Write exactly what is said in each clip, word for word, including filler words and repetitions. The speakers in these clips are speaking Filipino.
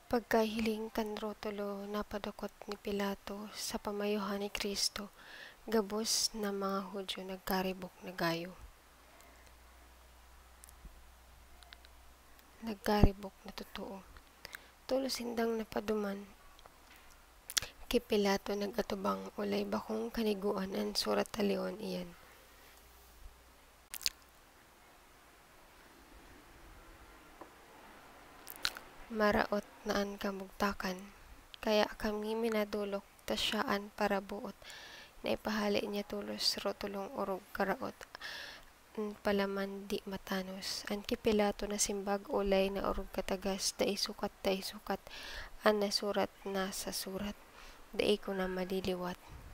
Pagkahiling kan Rotolo napadakot ni Pilato sa pamayuhan ni Kristo, gabos na mga Hudyo nagkaribok na gayo. Nagkaribok na totoo. Tulos hindang napaduman, kay Pilato nagatubang ulay bakong kaniguan ang surat talion iyan. Maraot naan kamugtakan, kaya kami minadulok tasyaan para buot na ipahali niya tulos rotulong urog karaot an palaman di matanos. An ki Pilato na simbag ulay na urog katagas da isukat da isukat an nasurat na sa surat da ko na maliliwat.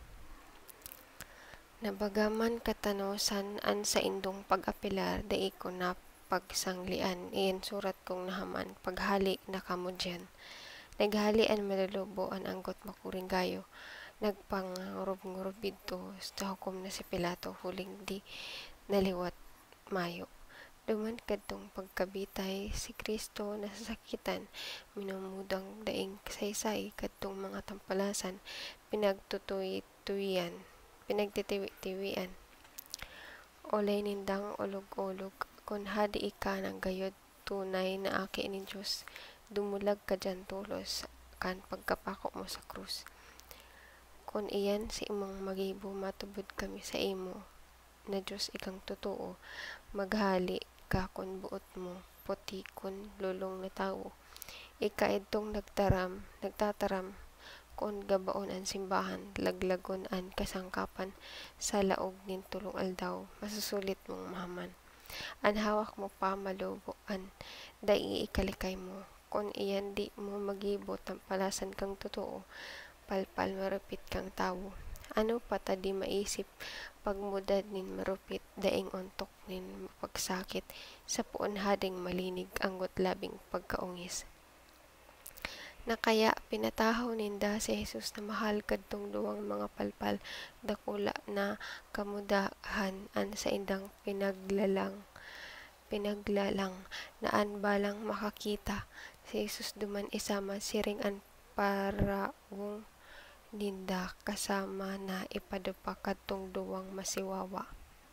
Nabagaman katanosan an sa indong pag-apilar da ko na pagsanglian iyan surat kong nahaman paghali na kamo dyan. Naghalian maluluboan anggot makuring gayo. Nagpangurub-ngurub dito sa hukom na si Pilato huling di naliwat mayo. Duman kadtong pagkabitay si Kristo nasasakitan, minumudang daing saysay kadtong mga tampalasan, pinagtutuy-tuyan, pinagtitiwi-tiwian. Olay nindang ulog-ulog, kun hadi ika ng gayod tunay na aki ni Diyos, dumulag ka dyan tulos kan pagkapako mo sa krus. Kun iyan si imong magibo matubod kami sa imo, na Diyos ikang totoo, maghali ka kun buot mo, puti kun lulong na tao. Ika idtong nagtaram, nagtataram, kun gabaon ang simbahan, laglagon ang kasangkapan, sa laog nin tulong aldaw, masusulit mong mahaman. An hawak mo pa malubuan, dai ikalikay mo, kun iyan di mo magibot ang palasan kang totoo, palpal marupit kang tawo. Ano pata di maisip, pagmudad nin marupit, daing ontok nin mapagsakit, sa puon hading malinig, anggot labing pagkaungis. Nakaya pinatahaw ninda si Jesus na mahal kadtong duwang mga palpal, dakula na kamudahan an sa indang pinaglalang pinaglalang naan balang makakita si Jesus duman isama siring an paraong ninda kasama na ipadupa kadtong duwang masiwawa.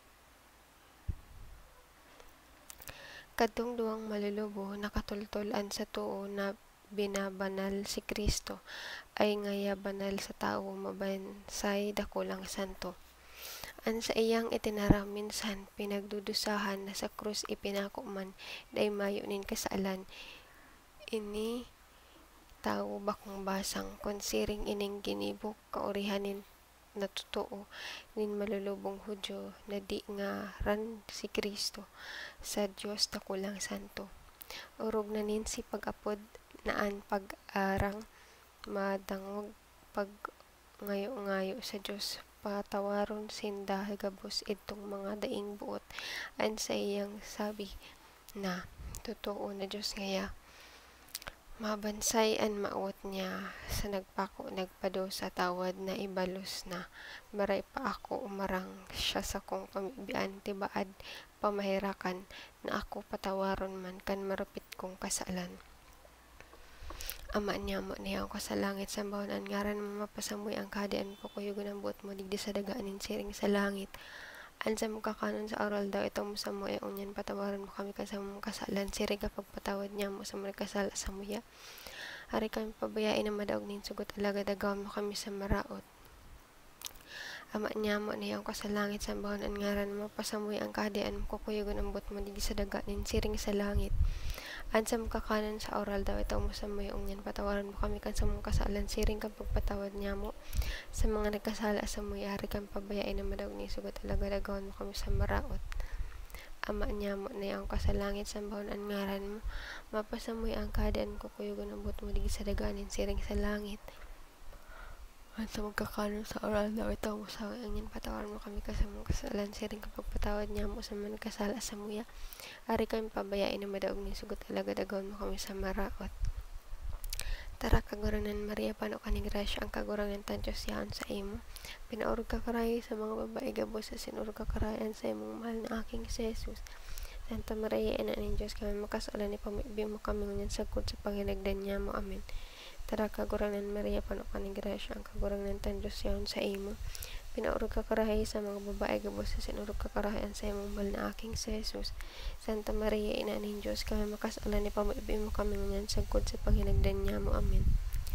Kadtong duwang malulubo nakatultol an sa tuo na binabanal si Kristo ay ngaya banal sa tao mabansay dakulang santo. An sa iyang itinaram minsan pinagdudusahan na sa krus ipinako man day mayo nin kasalan. Ini tao bakong basang konsiring ining ginibok kaurihanin na totoo nin malulubong Hudyo na di nga ran si Kristo sa Dios dakulang santo. Urog na nin si pag-apod naan pag-arang madangog pag ngayo-ngayo sa Dios patawaron sinda gabos itong mga daing buot an sa iyang sabi na totoo na Dios ngaya mabansay an maawat niya sa nagpako nagpado sa tawad na ibalos na maray pa ako umarang siya sa kong pamibian tibaad pamahirakan na ako patawaron man kan marupit kong kasalan. Ama niya mo niya ako sa langit sambahon an ngaran mo mapasamoy ang kadian ko kuyugon ang buot mo digdi sa dagaanin siring sa langit. Ansa mo kakanon sa oral daw ito mo sa mo e unyan patawaran mo kami kan sa mong kasalan siring kapag patawad niya mo sa mga kasala sa muya. Hari kami pabayain na madaog nin sugot alaga dagawan mo kami sa maraot. Ama niya mo niya ako sa langit sambahon an ngaran mo pasamoy ang kadian mo kuyugon ang buot mo digdi sa dagaanin siring sa langit. Ansa mo kakanan sa oral daw ito mo sa mayong yan patawaran mo kami kan sa mong kasalan siring kapag patawad niya mo sa mga nagkasala sa muyari kang pabayain na madaog ni sugot alaga dagawan mo kami sa maraot. Ama niya mo na yung kasalangit sambahon an ngaran mo mapasamoy ang kadaan ko kuyugon ang buot mo digi sa daganin siring sa langit. Ansa mo kakanan sa oral daw ito mo sa mayong yan patawaran mo kami kan sa mong kasalan siring kapag patawad niya mo sa mga nagkasala sa muya. Ari kami pabayain na madaog ni sugot alaga dagawan mo kami sa maraot. Tara kaguranan Maria pano kaning grasya ang kagurangan tan Diyos yaon sa imo. Pinaurog ka karayo sa mga babae gabos sa sinurog ka karayan sa imong mahal na aking si Jesus. Santa Maria, Ina ng Diyos, kami makasala ni pamibi mo kami ngunyan sagkod sa panginagdan niya mo. Amen. Tara kaguranan Maria, pano ka ng grasya, ang kaguranan tan Diyos yaon sa imo. Pinaurog ka karahay sa mga babae, gabos sa sinurog ka karahayan sa imong mahal na aking sa Jesus. Santa Maria, Ina ng Diyos, kami makasala ni pamibi mo kami ngunyan sagkod sa panginagdan niya mo. Amen.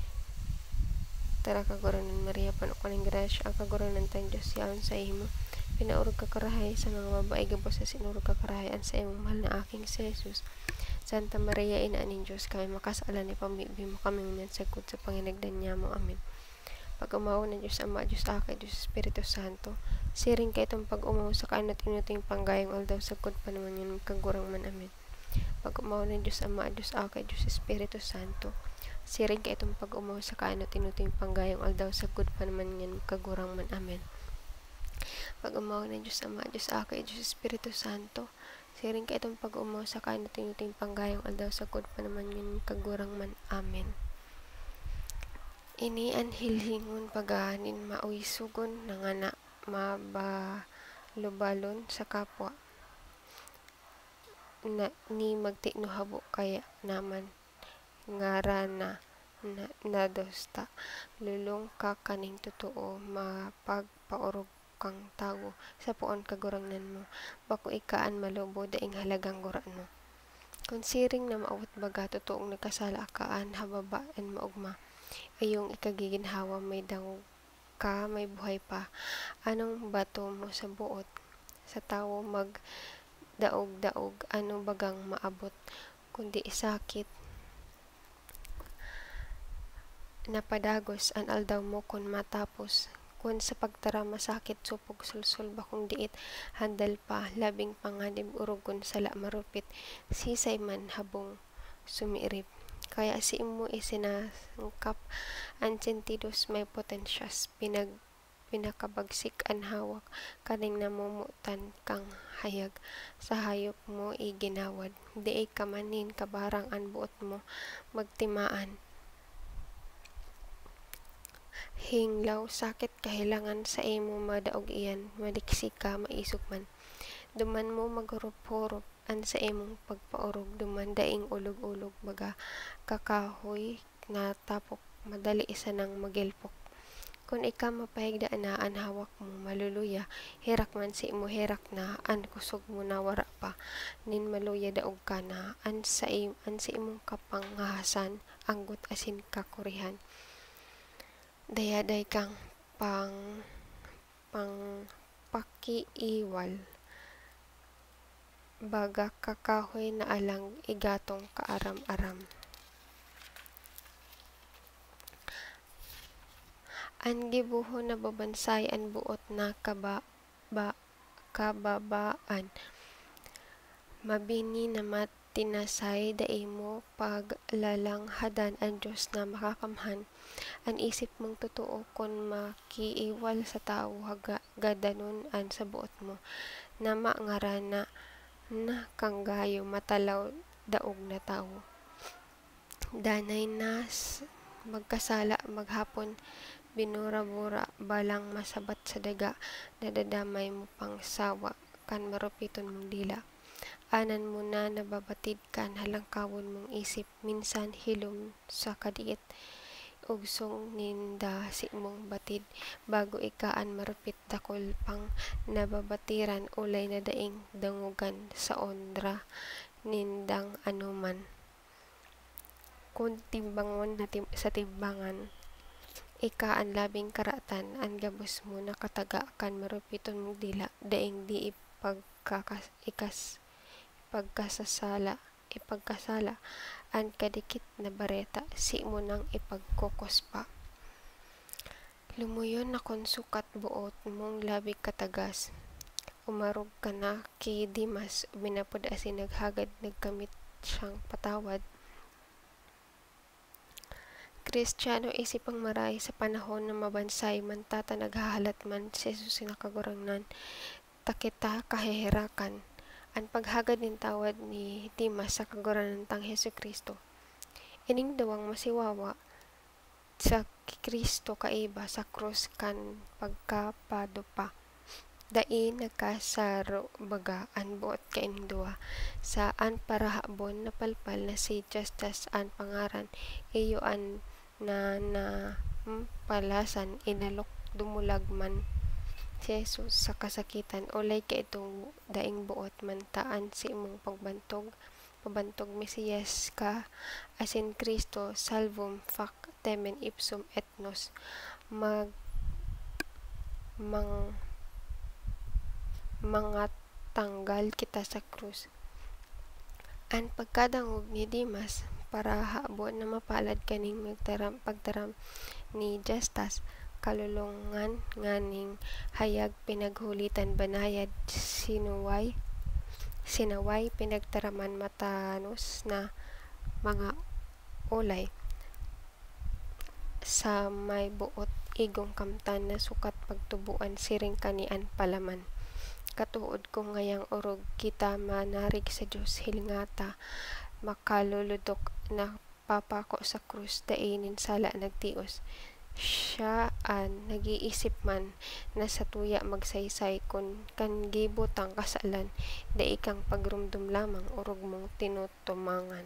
Tara kaguranan Maria, pano ka ng grasya, ang kaguranan tan Diyos yaon sa imo. Pinaurog ka karahay sa mga babae, gabos sa sinurog ka karahayan sa imong mahal na aking sa Jesus. Santa Maria, Ina ng Diyos, kami makasala ni pamibi mo kami ngunyan sagkod sa panginagdan niya mo. Amen. Pag-umaw ng Diyos Ama, Diyos Aki, Diyos Espiritu Santo, siring ka itong pag-umaw sa kainot-inuting panggayong aldaw sagkod pa naman yun kagurang man. Amen. Pag-umaw ng Diyos Ama, Diyos Aki, Diyos Espiritu Santo, siring ka itong pag-umaw sa kainot-inuting panggayong aldaw sagkod pa naman yun kagurang man. Amen. Pag-umaw ng Diyos Ama, Diyos Aki, Diyos Espiritu Santo, siring ka itong pag-umaw sa kainot-inuting panggayong aldaw sagkod pa naman yun kagurang man. Amen. Ini anhilhingon paganin maoy sugon nangana mabalubalon sa kapwa na ni magti no habo kaya naman ngarana na, nadosta lulong ka kaning totoo mapagpaorog kang tawo sa puon kagurangnan mo bako ikaan malubo daing halagang gurano kung siring na maawat baga totoong nagkasala kaan hababaan maugma ayong ikagiginhawa may dangog ka may buhay pa anong bato mo sa buot sa tawo mag daog-daog ano bagang maabot kundi sakit napadagos an aldaw mo kun matapos kun sa pagtara masakit supog sulsul bakong diit handal pa labing panganib urugon sala marupit sisay man habong sumirip kaya si imo isinangkap ang sentidos may potensyas pinag pinakabagsik an hawak kaning namumutan kang hayag sa hayop mo iginawad diay kamanin kabarang an buot mo magtimaan hinglaw sakit kahilangan sa imo madaog iyan maliksi ka maisog man duman mo maghurup-hurup an sa imong pagpaurog duman daing ulog-ulog baga kakahoy na tapok madali isa nang magilpok kun ika mapahigdaan na an hawak mo maluluya hirak man si imo hirak na an kusog mo na wara pa nin maluya daog ka na an sa im, an sa imong kapangahasan anggot asin kakurihan dayaday kang pang pang pakiiwal baga kakahoy na alang igatong kaaram-aram an gibuho na babansay an buot na kaba, ba, kababaan mabini na matinasay daimo paglalanghadan ang Diyos na makakamhan an isip mong totoo kun makiiwal sa tao haga gadanon an sa buot mo na maangarana na kanggayo matalaw daog na tawo danay nas magkasala maghapon binura-bura balang masabat sa daga nadadamay mo pang sawa kan marupiton mong dila anan mo na nababatid kan halangkawon mong isip minsan hilom sa kadiit ugsong ninda si mong batid bago ikaan marupit dakol pang nababatiran ulay na daing dangugan sa ondra nindang anuman kun timbangon na tim sa timbangan ikaan labing karatan an gabos mo nakataga kan marupiton mong dila daing di ipagkakas ikas pagkasasala ipagkasala an kadikit na bareta si mo nang ipagkokos pa lumuyon na kon sukat buot mong labi katagas umarog ka na kay Dimas binapod asin naghagad nagkamit siyang patawad Kristiyano isipang maray sa panahon na mabansay man tata naghahalat man si Jesus nakagurangnan takita kahihirakan an paghagad nin tawad ni Dimas sa kaguranan tang Hesu Kristo ining dawang masiwawa sa Kristo kaiba sa krus kan pagkapado pa Dai nagkasaro baga an buot kaining duwa. Saan para habon napalpal na si Justus an pangaran iyo an na na hmm, palasan inalok dumulag man si Jesus sa kasakitan ulay ka itong daing buot mantaan si imong pagbantog pabantog Mesiyas ka asin Kristo salvum fac temen ipsum et nos mag mang mga tanggal kita sa krus. An pagkadangog ni Dimas para habon na mapalad kaning magtaram pagtaram ni Justus kalulungan nganing hayag pinaghulitan banayad sinuway sinaway pinagtaraman matanos na mga ulay sa may buot igong kamtan na sukat pagtubuan siring kanian palaman. Katuod ko ngayang orog kita manarig sa Diyos hilingata makaluludok na papako sa krus dainin sala nagtios siya an nag-iisip man na sa tuya magsaysay kun kan gibutang kasalan dai kang pagrumdum lamang orog mong tinutumangan.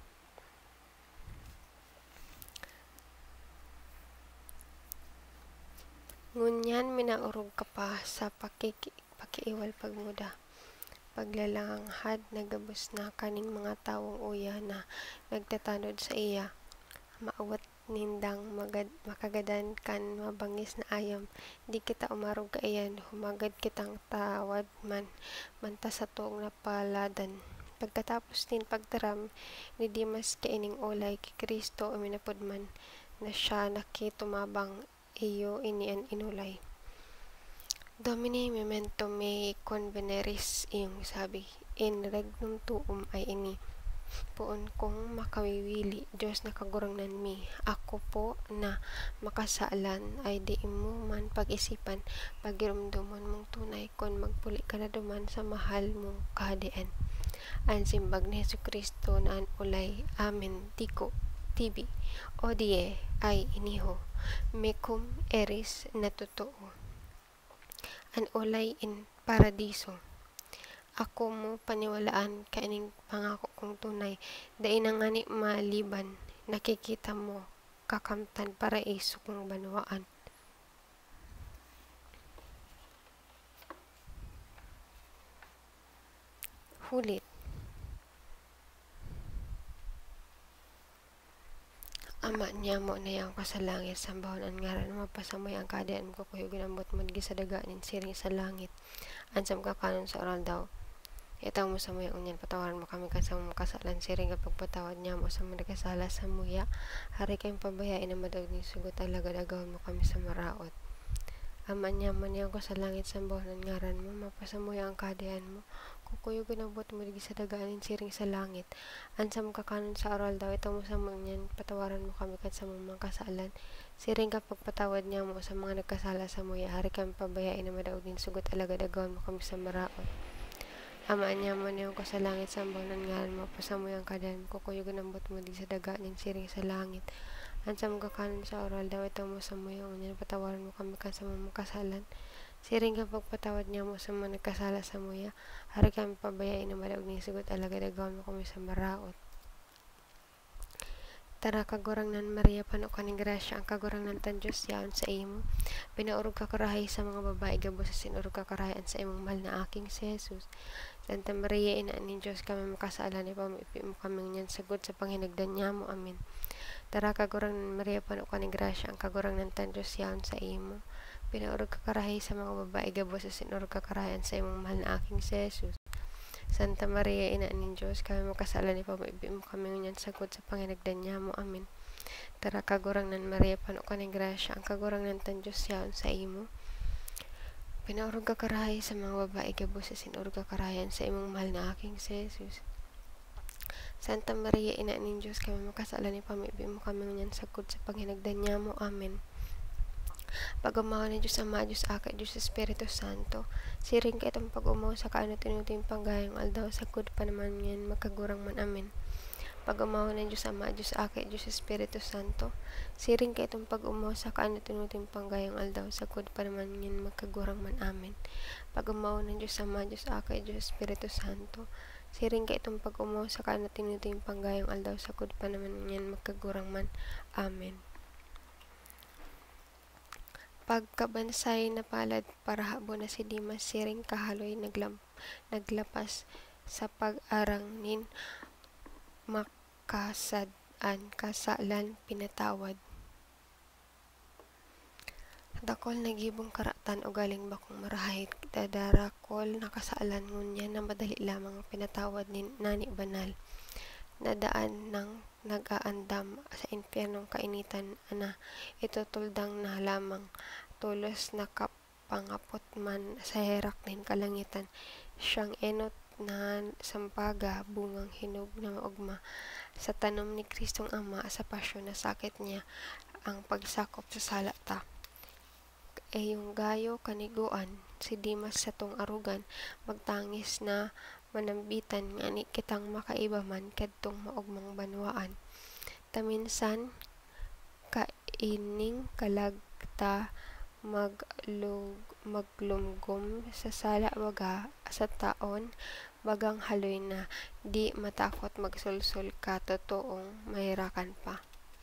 Ngunyan minaurog ka pa sa pakiki pakiiwal pagmuda paglalanghad nagabos na kaning mga tawong uya na nagtatanod sa iya maawat nindang magad, makagadan kan mabangis na ayam di kita umarog kaayan humagad kitang tawad man manta sa tuong napaladan pagkatapos din pagtaram ni Dimas kaining ulay kay Kristo uminapod man na siya nakitumabang iyo inian inulay. Domini memento me conveneris iyong sabi in regnum tuum ay ini poon kong makawiwili Diyos na kagurangnan mi ako po na makasalan ay di mo man pag-isipan pagirumdumon mong tunay kon magpuli ka na duman sa mahal mong kahadian an simbag ni Jesucristo na an ulay amen tiko tibi odie ay iniho mecum eris na totoo an ulay in paradiso ako mo paniwalaan kaining pangako kong tunay dai na ngani maliban nakikita mo kakamtan paraiso kong banwaan. Hulit Ama niya mo na yang sa langit sambahon an ngaran mapasamoy ang kadaan ko kuyo ginambot mo di sa daganin siring sa langit ansam ka kanon sa oral daw itaw mo sa muya unyan patawaran mo kami kan sa mga kasalan siring kapag patawad niya mo sa mga kasala sa muya hari kayong pabayain na madawag ni sugot alagad agawin mo kami sa maraot. Ama niya mo niya ko sa langit sambahon an ngaran mo mapasamoy ang kadaan mo kukuyo ginabot mo di sa daganin siring sa langit ansam ka kanon sa oral daw itaw mo sa mga patawaran mo kami kan sa mga kasalan siring kapag patawad niya mo sa mga nagkasala sa muya hari kayong pabayain na madawag ni sugot alagad agawin mo kami sa maraot. Ama niya mo niya ko sa langit sambahon an ngaran mo pasamoy ang kadaan mo kukuyo ginabot mo di sa daganin siring sa langit ansam ka kanon sa oral daw itaw mo sa mga unyan patawaran mo kami kan sa mga kasalan siring kapag patawad niya mo sa mga nagkasala sa muya hari kami pabayain na madawag ni sugot alagad agawin mo kami sa maraot. Tara kagurangnan Maria pano kaning grasya ang kagurangnan tan Diyos yaon sa imo pinaurog ka karahay sa mga babae gabo sa sinurog ka karahayan sa imong mahal na aking si Jesus. Santa Maria ina ni Diyos kami makasala ni pamipi mo kaming nyan sagod sa panghinagdan niya mo amin. Tara kagurangnan Maria pano kaning grasya ang kagurangnan tan Diyos yaon sa imo pinaurog ka karahay sa mga babae gabo sa sinurog ka karahayan sa imong mahal na aking si Jesus. Santa Maria ina ni Diyos kami makasala ni pamipi mo kami nyan sagod sa panghinagdan niya mo amin. Tara kagurangnan Maria pano kaning grasya ang kagurangnan tan Diyos yaon sa imo pinaurog ka karahay sa mga babae gabo sa sinurog ka karahayan sa imong mahal na aking si Jesus. Santa Maria ina ni Diyos kami makasala ni pamipi mo kami nyan sagod sa panghinagdan niya mo amin. Pag-umawa ni Diyos Ama, Diyos Aka, Diyos Espiritu Santo, siring ka itong pag-umaw sa kaano tinuting panggayang aldaw sa good pa naman yan, magkagurang man amin. pag-umaw ng Diyos Ama, Diyos Aki, Diyos Espiritu Santo, siring ka itong pag-umaw sa kaan tinuting panggayang aldaw, sa kud pa naman yun magkagurang man amin. Pag-umaw ng Diyos Ama, Diyos Aki, Diyos Espiritu Santo, siring ka itong pag-umaw sa kaan tinuting panggayang aldaw, sa kud pa naman yun magkagurang man amin. Pagkabansay na palad para habo na si Dimas, siring kahaloy naglam, naglapas sa pag-arang nin makasadaan kasalan pinatawad. Dakol nagibong karatan o galing bakong marahit, dadarakol nakasaalan ngunya na madali lamang pinatawad ni nani banal. Nadaan ng nag-aandam sa impyernong kainitan ana, ito tuldang na lamang, tulos nakapangapot man sa herak nin kalangitan, siyang enot na sampaga bungang hinog na maugma, sa tanom ni Kristong Ama sa pasyon na sakit niya ang pagsakop sa salata. E yung gayo kaniguan, si Dimas sa tong arugan, magtangis na manambitan nga ni kitang makaiba man kadtong maugmang banwaan. Taminsan kaining kalagta maglug maglumgom sa sala baga sa taon, bagang haloy na di matakot magsulsul ka totoong mahirakan pa.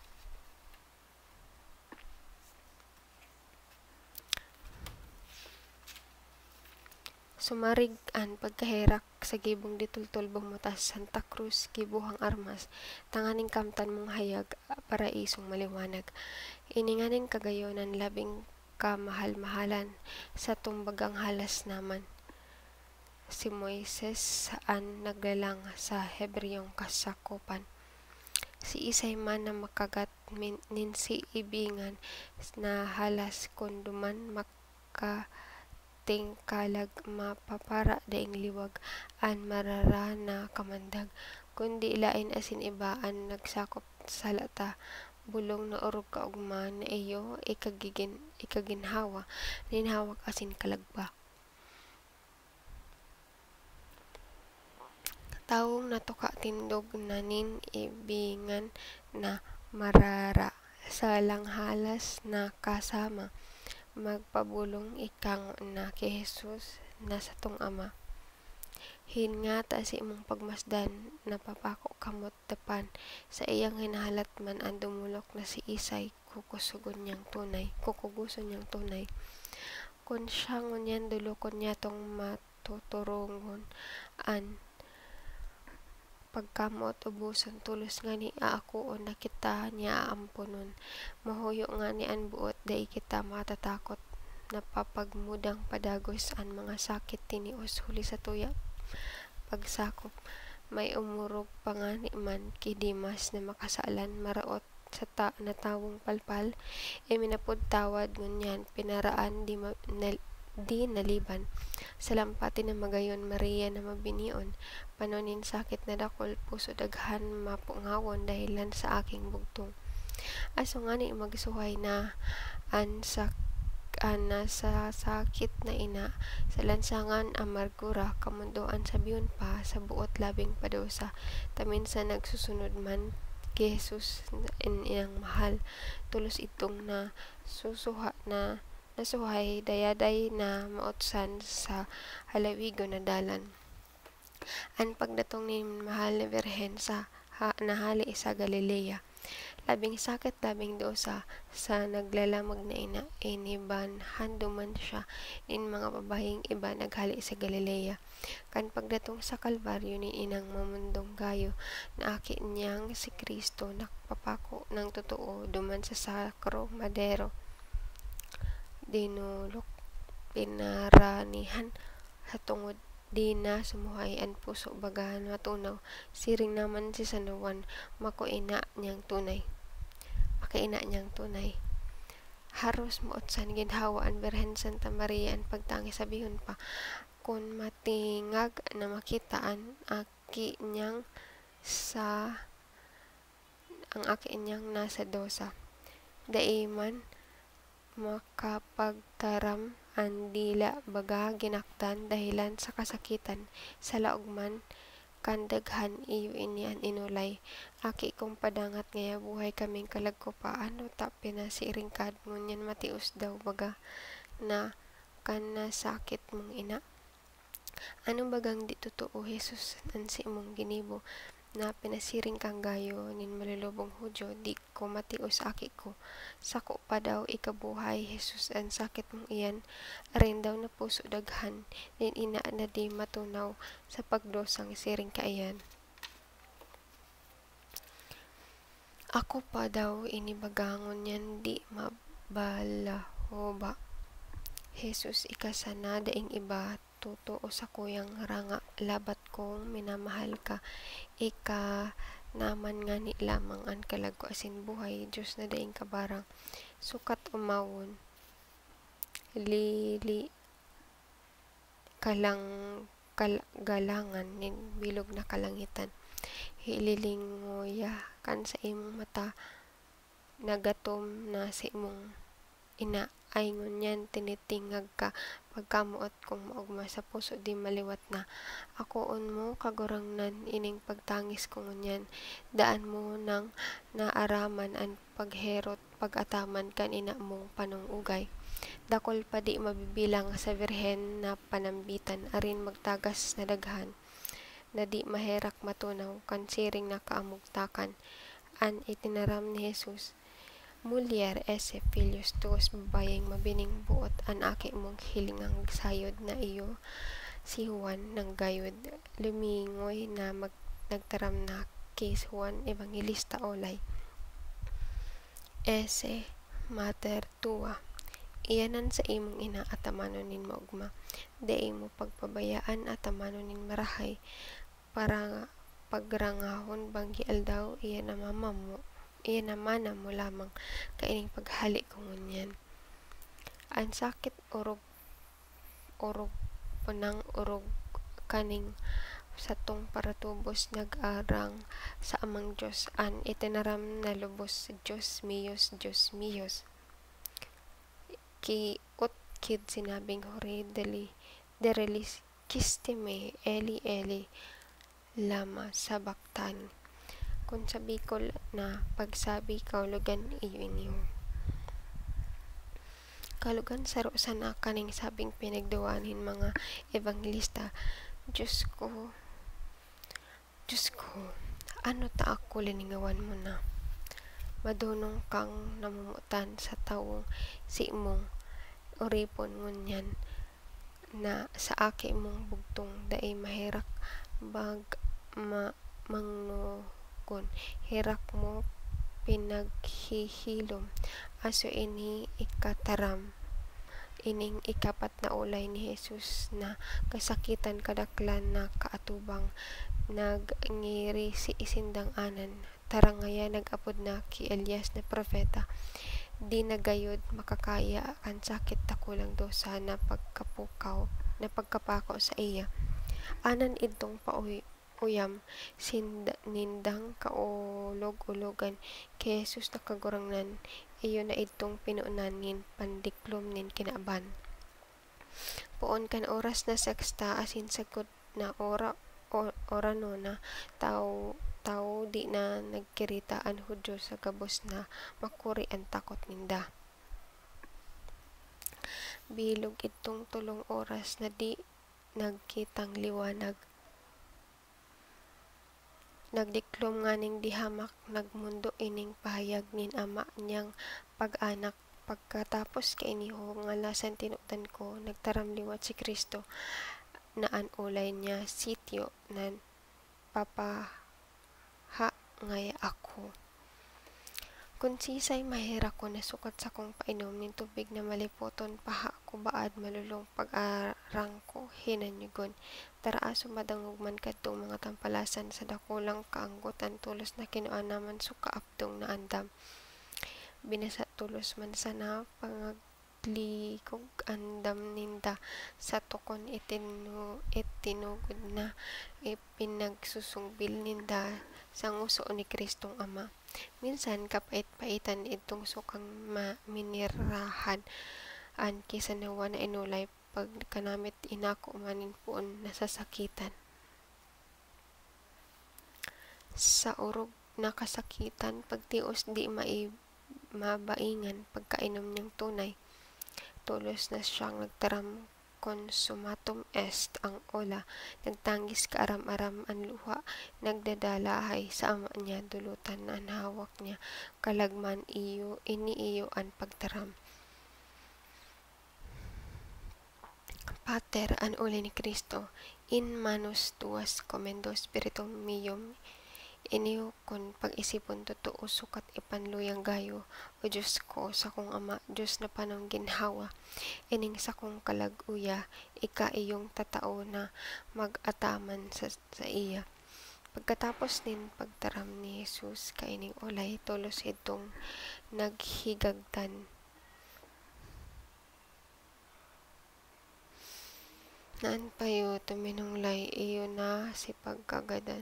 Sumarig an pagkaherak sa gibong ditultol bumutas Santa Cruz gibuhang armas, tanganing kamtan mong hayag paraisong maliwanag. Ininganin kagayonan labing kamahal-mahalan sa tumbagang halas naman. Si Moises an naglalang sa Hebreyong kasakupan. Si Isay man na makagat min, ninsi ibingan na halas kunduman maka tingkalag mapapara daing liwag an marara na kamandag, kundi lain asin ibaan nagsakop sa lata, bulong na urog kaugma na iyo ikagigin ikaginhawa ninhawak asin kalagba. Tawong natuka tindog na nin ibingan na marara sa langhalas na kasama, magpabulong ikang na kay Jesus na sa tong Ama. Hingata si imong pagmasdan napapako kamot depan, sa iyang hinahalat man ang dumulok na si Isay kukusugon niyang tunay, kukuguson niyang tunay. Kun siya ngunyan dulokon niya tong matuturungon an pagkamot ubuson tulos nga ni aakuon na kita niya aampunon, mahuyo nga ni an buot dai kita matatakot, napapagmudang padagos an mga sakit tinios huli sa tuya pagsakop, may umurog pa nga ni man kay Dimas na makasaalan maraot sa ta na tawong palpal, e minapud tawad ngunyan pinaraan di, ma, na, di naliban, sa lampati na magayon Maria na mabinion, panonin sakit na dakol puso daghan mapungawon dahilan sa aking bugtong. Aso nga ni magsuhay na an sak an sa sakit na ina, sa lansangan amargura kamundoan sa biyon pa sa buot labing padosa, tamin sa nagsusunod man kay Jesus in iyang mahal, tulos itong na susuha na nasuhay dayaday na maotsan sa halawigo na dalan. An pagdatong ni mahal na Birhen sa ha, nahali sa Galilea, labing sakit labing dosa sa naglalamag na ina, iniban handuman siya in mga babaeng iba naghali sa Galilea. Kan pagdatong sa Kalbaryo ni inang mamundong gayo na aki niyang si Kristo nakpapako ng totoo duman sa sakro madero, dinulok pinaranihan sa tungod di na sumuhay an puso bagahan matunaw, siring naman si San Juan makuina niyang tunay makaina niyang tunay. Haros mootsan ginhawa an Birhen Santa Maria an pagtangi sa bihon pa, kun matingag na makitaan aki niyang sa ang aki niyang nasa dosa, daiman makapagtaram ang dila baga ginaktan dahilan sa kasakitan, sa laog man kandaghan iyo inian inulay. Aki kong padangat ngaya buhay kaming kalagko paano ta pinasiringkad mo nyan matius daw baga na kanasakit mong ina. Ano bagang di totoo Jesus ansi mong ginibo na pinasiring kang gayo nin malulubong Hudyo di ko matius aki ko. Sako pa daw ikabuhay Jesus ang sakit mong iyan. Arin daw na puso daghan din ina na di matunaw sa pagdosang siring kaiyan. Ako pa daw inibagangon yan di mabalaho ba. Jesus ikasana daing iba totoo sa kuyang ranga labat kong minamahal ka. Ika naman nga ni lamang an kalagko asin buhay Diyos na daing kabarang sukat umawon lili kalang kal, galangan nin bilog na kalangitan hililingoya kan sa imong mata nagatom na sa imong ina ay ngunyan tinitingag ka pagkamuot kong maugma sa puso di maliwat na akoon mo kagurangnan ining pagtangis ko ngunyan daan mo nang naaraman an pagherot pagataman kan ina mong panungugay dakol pa di mabibilang sa birhen na panambitan arin magtagas na daghan na di maherak matunaw kan siring na kaamugtakan an itinaram ni Jesus. Mulier ese Filius tuos babayeng mabining buot an aki mong hilingang sayod na iyo si Juan ng gayod lumingoy na mag, nagtaram na kis Juan Evangelista olay. Ese mater tua iyanan sa imong ina at amanonin maugma de mo pagpabayaan at amanonin marahay para pagrangahon banggi aldaw iya na mama mo iya naman na mo lamang kaining paghali ko ngunyan. Ang sakit urog urog punang urog kaning satong paratubos nag-arang sa amang Diyos an itinaram na lubos Diyos miyos Diyos miyos ki ut kid sinabing hori deli derelis kistime eli eli lama sabaktan kung sa Bicol na pagsabi kaulugan iyo inyo. Kalugan sa rosan na kaning sabing pinagdawanin mga evangelista. Diyos ko, Diyos ko, ano ta ako liningawan mo na? Madunong kang namumutan sa tawong si mong oripon ngunyan na sa aki mong bugtong daay mahirak bag ma mangno kun hirak mo pinaghihilom aso ini ikataram ining ikapat na ulay ni Jesus na kasakitan kadaklan na kaatubang nagngiri si isindang anan tarangaya nagapod na ki Elias na propeta di nagayod makakaya kan sakit takulang dosa na pagkapukaw na pagkapako sa iya anan idtong pauwi uyam sinda nindang kaulog-ulogan kay Jesus na kagurangnan iyo na itong pinuunan nin pandiklom nin kinaaban puon kan oras na sexta asin sagot na ora o, orano na tao tao di na nagkirita an Hudyo sa gabos na makuri ang takot ninda bilog itong tulong oras na di nagkitang liwanag nagdiklom nga ning dihamak nagmundo ining pahayag nin ama niyang pag-anak pagkatapos kay iniho nga lasan tinudan ko nagtaram liwat si Kristo na an ulay niya sityo nan papaha ngaya ako kun sisay mahira ko na sukat sa kong painom nin tubig na malipoton paha ko baad malulong pag-arang ko hinanyugon taraaso madangog man kadtong mga tampalasan sa dakulang kaanggotan tulos na kinuan naman suka apdong na andam binasa tulos man sana pangaglikog andam ninda sa tukon itinu itinugod na ipinagsusungbil ninda sa nguso ni Kristong Ama minsan kapait-paitan itong sukang maminirahan an kisa nawa na inulay pag kanamit inako manin puon nasasakitan sa urog nakasakitan, pagtios di mai mabaingan, pagkainom niyang tunay, tulos na siyang nagtaram consumatum est ang ola, nagtangis kaaram-aram ang luha, nagdadalahay sa ama niya, dulutan na ang hawak niya, kalagman iyo, ini iyo ang pagtaram. Pater, an uli ni Kristo, in manus tuas commendo spiritum meum, iniyo kon pag-isipon totoo sukat ipanluyang gayo, o Diyos ko sa kong ama, Diyos na panong ginhawa, ining sa kong kalag-uya, ika iyong tatao na mag-ataman sa, sa iya. Pagkatapos nin pagtaram ni Jesus kaining olay, tulos itong naghigagtan. Naan payo tuminunglay iyo na si pagkagadan.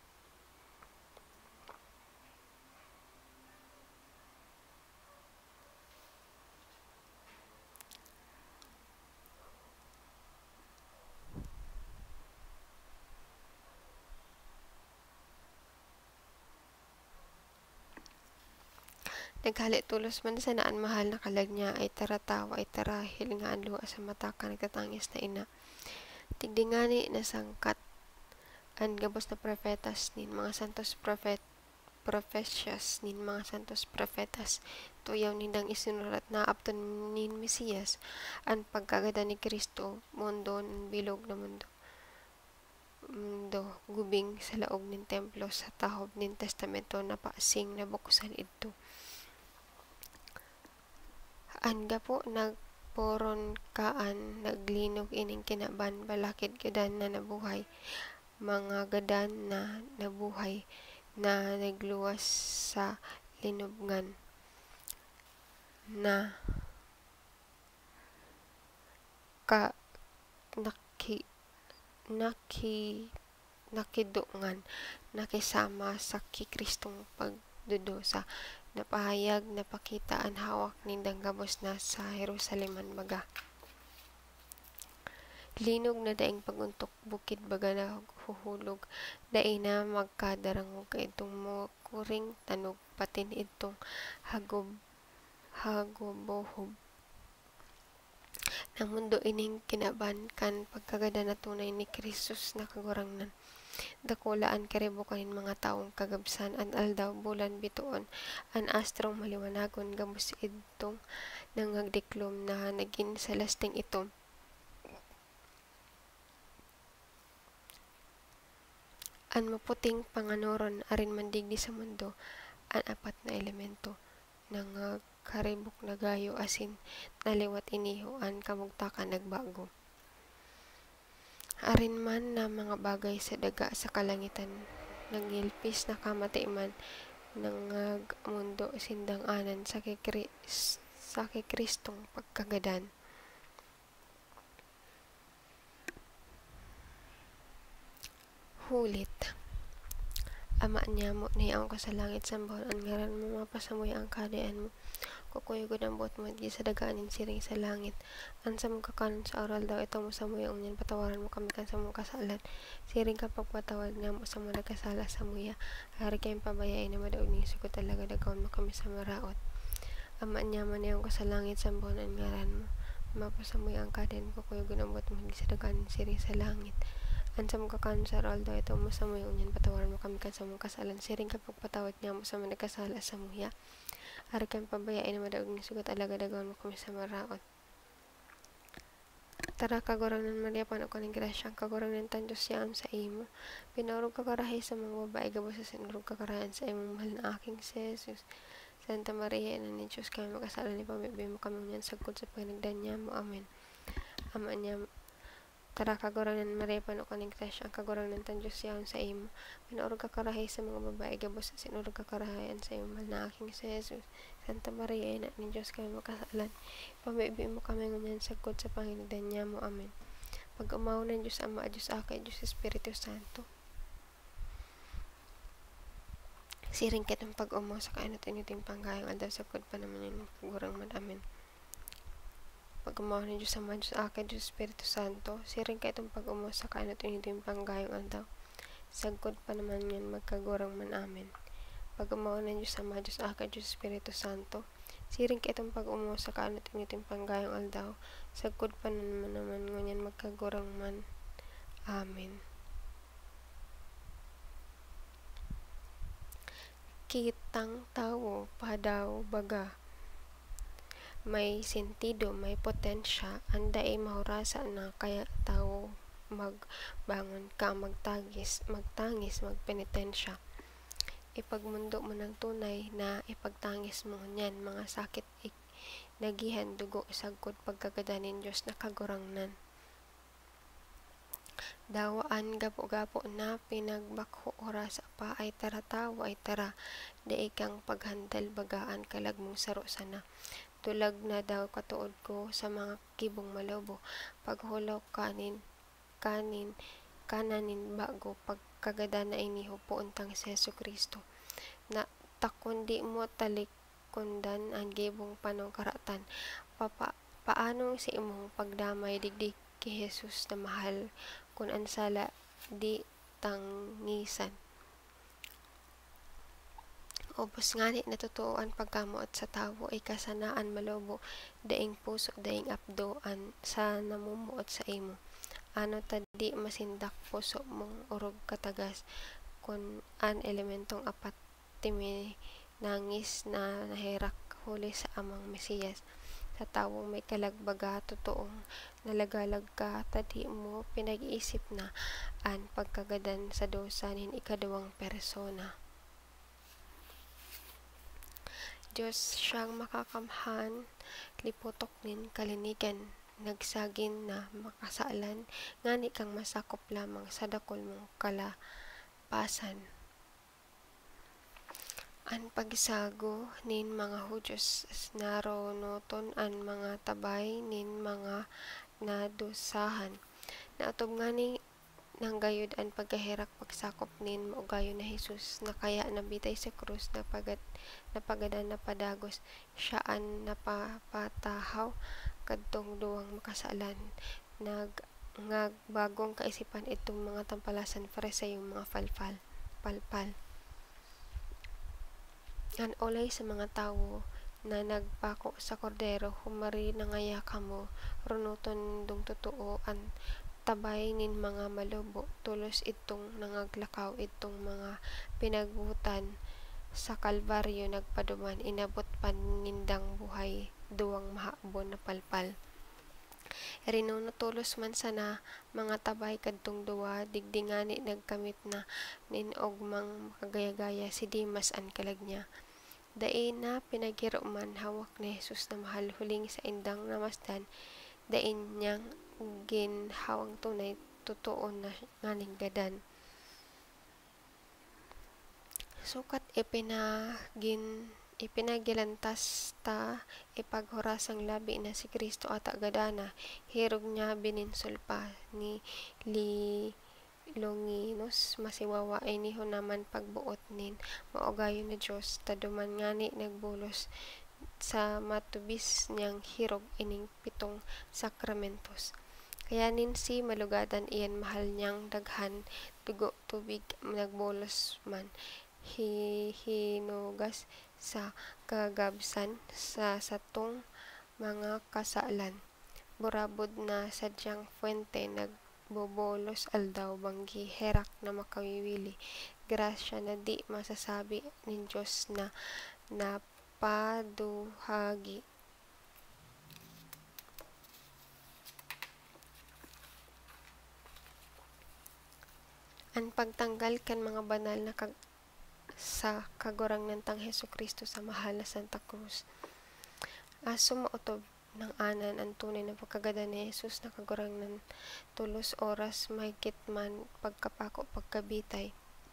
Naghali tulos man sa naan mahal na kalag niya ay taratawa ay tarahil nga anluwa sa mata ka nagtatangis na ina. Tigdingani na sangkat ang gabos na profetas nin mga santos prophet profesyas nin mga santos profetas tuyaw nindang isinurat na apton nin Mesiyas ang pagkagada ni Kristo mundo ng bilog na mundo mundo gubing sa laog nin templo sa tahob nin testamento na paasing na bukusan ito. An gapo nagporon kaan naglinog ining kinaban balakid gadan na nabuhay, mga gadan na nabuhay na nagluwas sa linubngan na ka naki naki nakidungan nakisama sa kikristong pagdudusa, napahayag napakita ang hawak nindang gabos na sa Jerusaleman baga. Linog na daing paguntok bukid baga na huhulog, daing na magkadarangog ka itong mukuring tanog patin itong hagob hagobohob. Na mundo ining kinaban kan pagkagada na tunay ni Kristus na kagurangnan. Dakulaan karibukanin mga taong kagabsan an aldaw bulan bituon an astrong maliwanagon gabos idtong nangagdiklom na nagin sa lasting itom. An maputing panganoron arin mandigdi sa mundo an apat na elemento nangagkaribok na gayo asin naliwat iniho an kamugtakan nagbago. Arin man na mga bagay sa daga sa kalangitan nagilpis na kamatiman nangagmundo sindang anan sa kikri sa kikristong pagkagadan. Hulit ama niya mo niya ang kasalangit sambahon ang ngaran mo mapasamoy ang kadayan mo kukuyugod ang buot mo di sa dagaanin siring sa langit ang sa mong kakanon sa oral daw ito mo samoy ang unyan patawaran mo kami kan sa mong kasalan siring ka pagpatawad nga mo sa mga nagkasala sa muya hari kayong pabayain na madaog ni suko talaga dagawon mo kami sa maraot ama niya man niya ang kasalangit sambahon ang ngaran mo mapasamoy ang kadayan kukuyugod ang buot mo di sa dagaanin siring sa langit ang sa mong kakanon sa oral daw ito mo samoy ang unyan patawaran mo kami kan sa mong kasalan siring ka pagpatawad nga mo sa mga nagkasala sa muya hari kang pabayain na madaog ni sugat alaga dagawan mo kami sa maraot. Tara kagurangnan Maria paano ko ng grasya kagurangnan tan Diyos yaon sa imo pinaurog kakarahay sa mga babae gabo sa sinurog kakarayan sa imong mahal na aking si Jesus. Santa Maria ina ni Diyos kami makasala ni pamibigay mo kami unyan sagkod sa panagdan niya mo amen. Ama niya tara kagurangnan Maria paano ko ng grasya kagurangnan tan Diyos yaon sa imo pinaurog kakarahay sa mga babae gabo sa sinurog kakarayan sa imong mahal na aking si Jesus. Santa Maria ina ni Diyos kami makasalan pamibigay mo kami ngunyan sagkod sa panginigdan niya mo amen. Pag-umaw ng Diyos Ama at Diyos Aki at Diyos Espiritu Santo siring kitong pag-umaw sa kainot inuting panggayang aldaw sagkod pa naman yung kagurang man amen. Pag-umaw ng Diyos Ama at Diyos Aki at Diyos Espiritu Santo siring kitong pag-umaw sa kainot inuting panggayang aldaw sagkod pa naman ngan magkagurang man amin. Pag-umaw na Diyos Ama, Diyos Aka, Diyos Espiritu Santo, siring ka itong pag-umaw sa kaanot ng panggayong aldaw, sagkod pa naman naman ngunyan magkagurang man amin. Kitang tawo padaw baga, may sentido, may potensya, anda ay mahurasa na kaya tao magbangon ka, magtagis, magtangis, magpenitensya. Ipagmundo mo ng tunay na ipagtangis mo niyan, mga sakit ik, nagihan dugo, sagkod pagkagadanin Diyos na kagurangnan. Dawaan gapo-gapo na pinagbakho oras pa ay tara tawo ay tara, di kang paghandal bagaan kalag mong saro sana. Tulag na daw katuod ko sa mga kibong malobo, paghulaw kanin, kanin, kananin bago pagkagada na iniho po untang si Yesu Kristo. Na takundi mo talikundan ang gibong panong karatan, papa, paanong si imong pagdamay digdig ki Jesus na mahal, kun ansala di tangisan. Ubos ngani natutuoan pagkamuot sa tawo ay kasanaan malobo, daing puso daing apdoan sa namumuot sa imo. Ano tadi masindak puso mong urog katagas, kun an elementong apat timi nangis na nahirak huli sa amang Mesiyas. Sa tawong may kalagbaga, totoong nalagalag ka, tadi mo pinag-iisip na an pagkagadan sa dosa nin ikadawang persona. Diyos siyang makakamhan, liputok nin kalinigan, nagsagin na makasalan, ngani kang masakop lamang sa dakol mong kalapasan. An pagsago nin mga Hudyos naronoton an mga tabay nin mga nadusahan. Naatob ngani nang gayud ang pagkahirak pagsakop nin maugayon na Jesus, na kaya nabitay sa krus, napagat napagadan na padagos siyaan napapatahaw kadtong duwang makasalan, nag ngag bagong kaisipan itong mga tampalasan Fariseo, mga falfal palpal. An olay sa mga tawo na nagpako sa kordero, humari nangaya kamo, runuton dong totoo an tabay nin mga malobo, tulos itong nangaglakaw itong mga pinagbutan sa Kalbaryo nagpaduman, inabot panindang buhay duwang mahabon na palpal. Rinuno tulos man sana mga tabay kadtong duwa, digdingani nagkamit na nin ogmang makagaya-gaya si Dimas an kalag niya. Dain na pinaghiro man hawak ni Jesus na mahal, huling sa indang namasdan, dain niyang ginhawang tunay, totoo na nganing gadan. Sukat ipinagin ipinagilantas ta ipaghurasang labi na si Kristo ata gadana, hirog niya bininsulpa ni li Longinos masiwawa ay niho naman pagbuot nin maugayon na Diyos, taduman ngani nagbulos sa matubis niyang hirog ining pitong sakramentos. Kaya nin si malugadan iyan mahal niyang daghan dugo tubig nagbulos man, hihinugas sa kagabsan sa satong mga kasalan. Burabod na sadyang fuente nag bobolos aldaw banggi herak na makawiwili, grasya na di masasabi nin Diyos na napaduhagi. An pagtanggal kan mga banal na kag sa kagurangnan tang Hesu Kristo sa mahal na Santa Cruz. Aso mautob ng anan ang tunay na pagkagada ni Jesus na kagurangnan, tulos oras mahigit man pagkapako pagkabitay.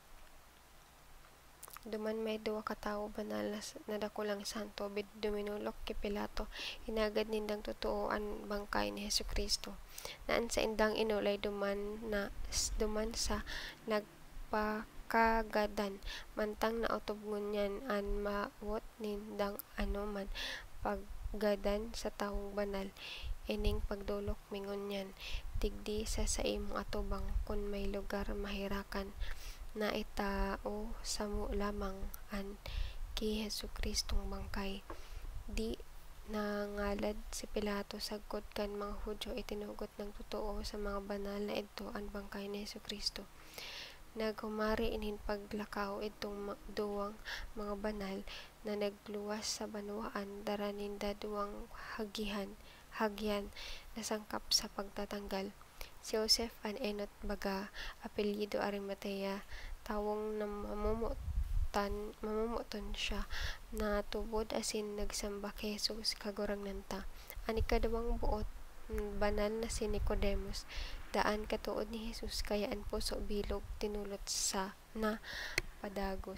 Duman may duwa ka tawo banal na dakulang santo, bid duminulok ki Pilato, hinagad nindang totoo an bangkay ni Hesu Kristo. Naan sa indang inulay duman na duman sa nagpakagadan, mantang nautob ngunyan an mawot nindang anuman pag gadan sa tawong banal, ining pagdulok mingon yan, digdi sa sa imong atubang kun may lugar mahirakan na itao samo lamang an ki Jesucristong bangkay. Di nangalad si Pilato sagkod kan mga Hudyo itinugot ng totoo sa mga banal na idto ang bangkay ni Jesucristo. Naghumari inin paglakaw itong duwang mga banal na nagluwas sa banwaan dara ninda duwang hagihan hagyan nasangkap sa pagtatanggal. Si Joseph an enot baga apelyido Arimatea, tawong namumutan mamumuton siya na tubod asin nagsamba kay Jesus kagurang-nanta. Ang ikaduhang buot banal na si Nicodemus, daan katuod ni Jesus kaya ang puso bilog tinulot sa na padagos.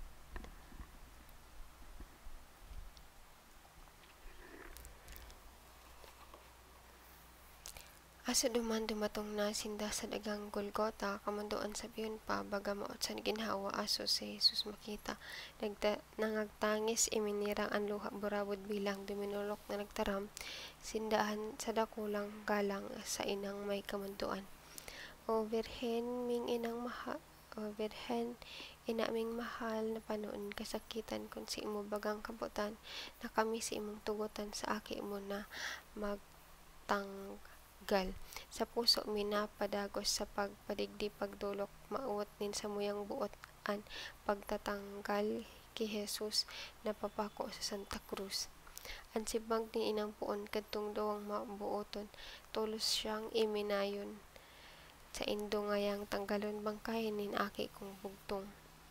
Asa duman dumatong na sinda sa dagang Golgota, kamandoan sa biyon pa, baga maot sa ginhawa aso si Jesus makita. Nagta, nangagtangis iminirang ang luha burabod bilang duminulok na nagtaram, sindahan sa dakulang galang sa inang may kamandoan. O Virhen, ming inang mahal, o Virhen, inaming mahal na panoon kasakitan kung si imo bagang kabutan, na kami si imong tugutan sa aki mo na magtang gal sa puso minapadagos sa pagpadigdi pagdulok mauot nin sa muyang buot an pagtatanggal ki Jesus na papako sa Santa Cruz. Ang sibag ni inang puon kadtong duwang mabuoton tulos siyang iminayon sa indo ngayang tanggalon bangkay nin aki kong bugtong.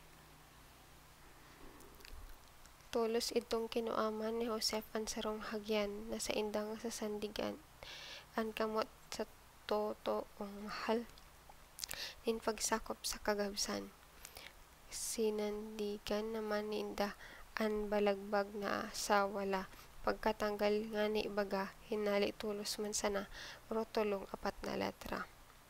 Tulos itong kinuaman ni Joseph ang sarong hagyan na sa indang sasandigan ang kamot sa totoong mahal nin pagsakop sa kagabsan. Sinandigan naman ninda ang balagbag na sa wala pagkatanggal nga ni baga hinali tulos man sana rotulong apat na letra.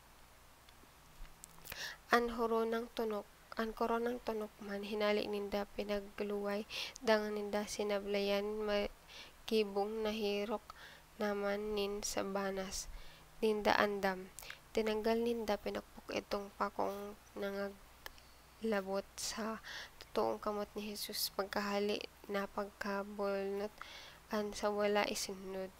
An horonang tunok ang koronang tunok man hinali ninda pinagluway dangan ninda sinablayan magibong nahirok naman nin sa banas ninda andam. Tinanggal ninda pinakpok itong pakong nangaglabot sa totoong kamot ni Jesus pagkahali na pagkabulnot an sa wala isunod.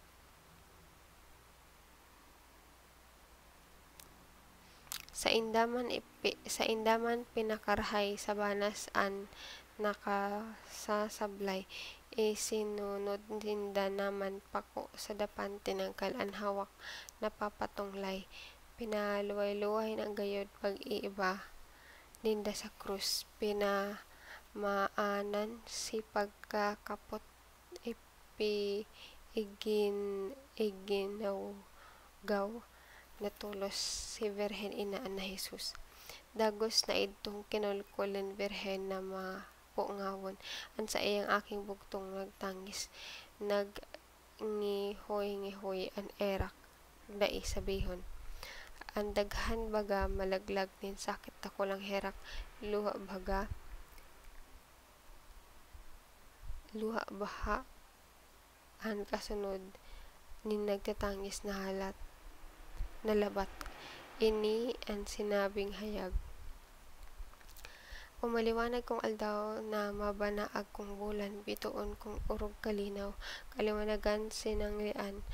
Sa indaman ipi, sa indaman pinakarahay sa banas an nakasasablay isinunod ninda naman pako sa dapan tinangkal ang hawak na papatunglay pinaluway-luway ng gayod pag-iiba ninda sa krus pinamaanan si pagkakapot ipi igin iginawgaw na tulos si Virhen inaan na Jesus. Dagos na idtong kinulkulen Virhen na mapungawon an sa iyang aking bugtong nagtangis nagngihoy-ngihoy an erak dai sabihon. Ang daghan baga malaglag nin sakit takulang herak luha baga luha baha an kasunod nin nagtatangis na halat nalabat ini ang sinabing hayag. Umaliwanag kong aldaw na mabanaag kong bulan bituon kong urog kalinaw kaliwanagan sinanglian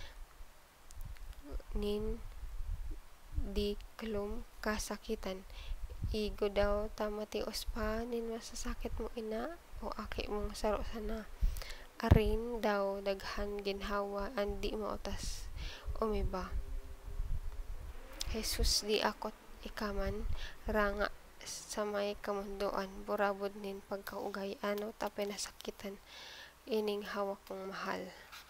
nin di klum kasakitan igo daw tamatios pa nin masasakit mo ina o aki mong saro sana arin daw daghan ginhawa ang di maotas umiba. Jesus di akot ikaman ranga sa may kamundoan burabod nin pagkaugay ano ta pinasakitan ining hawak kong mahal.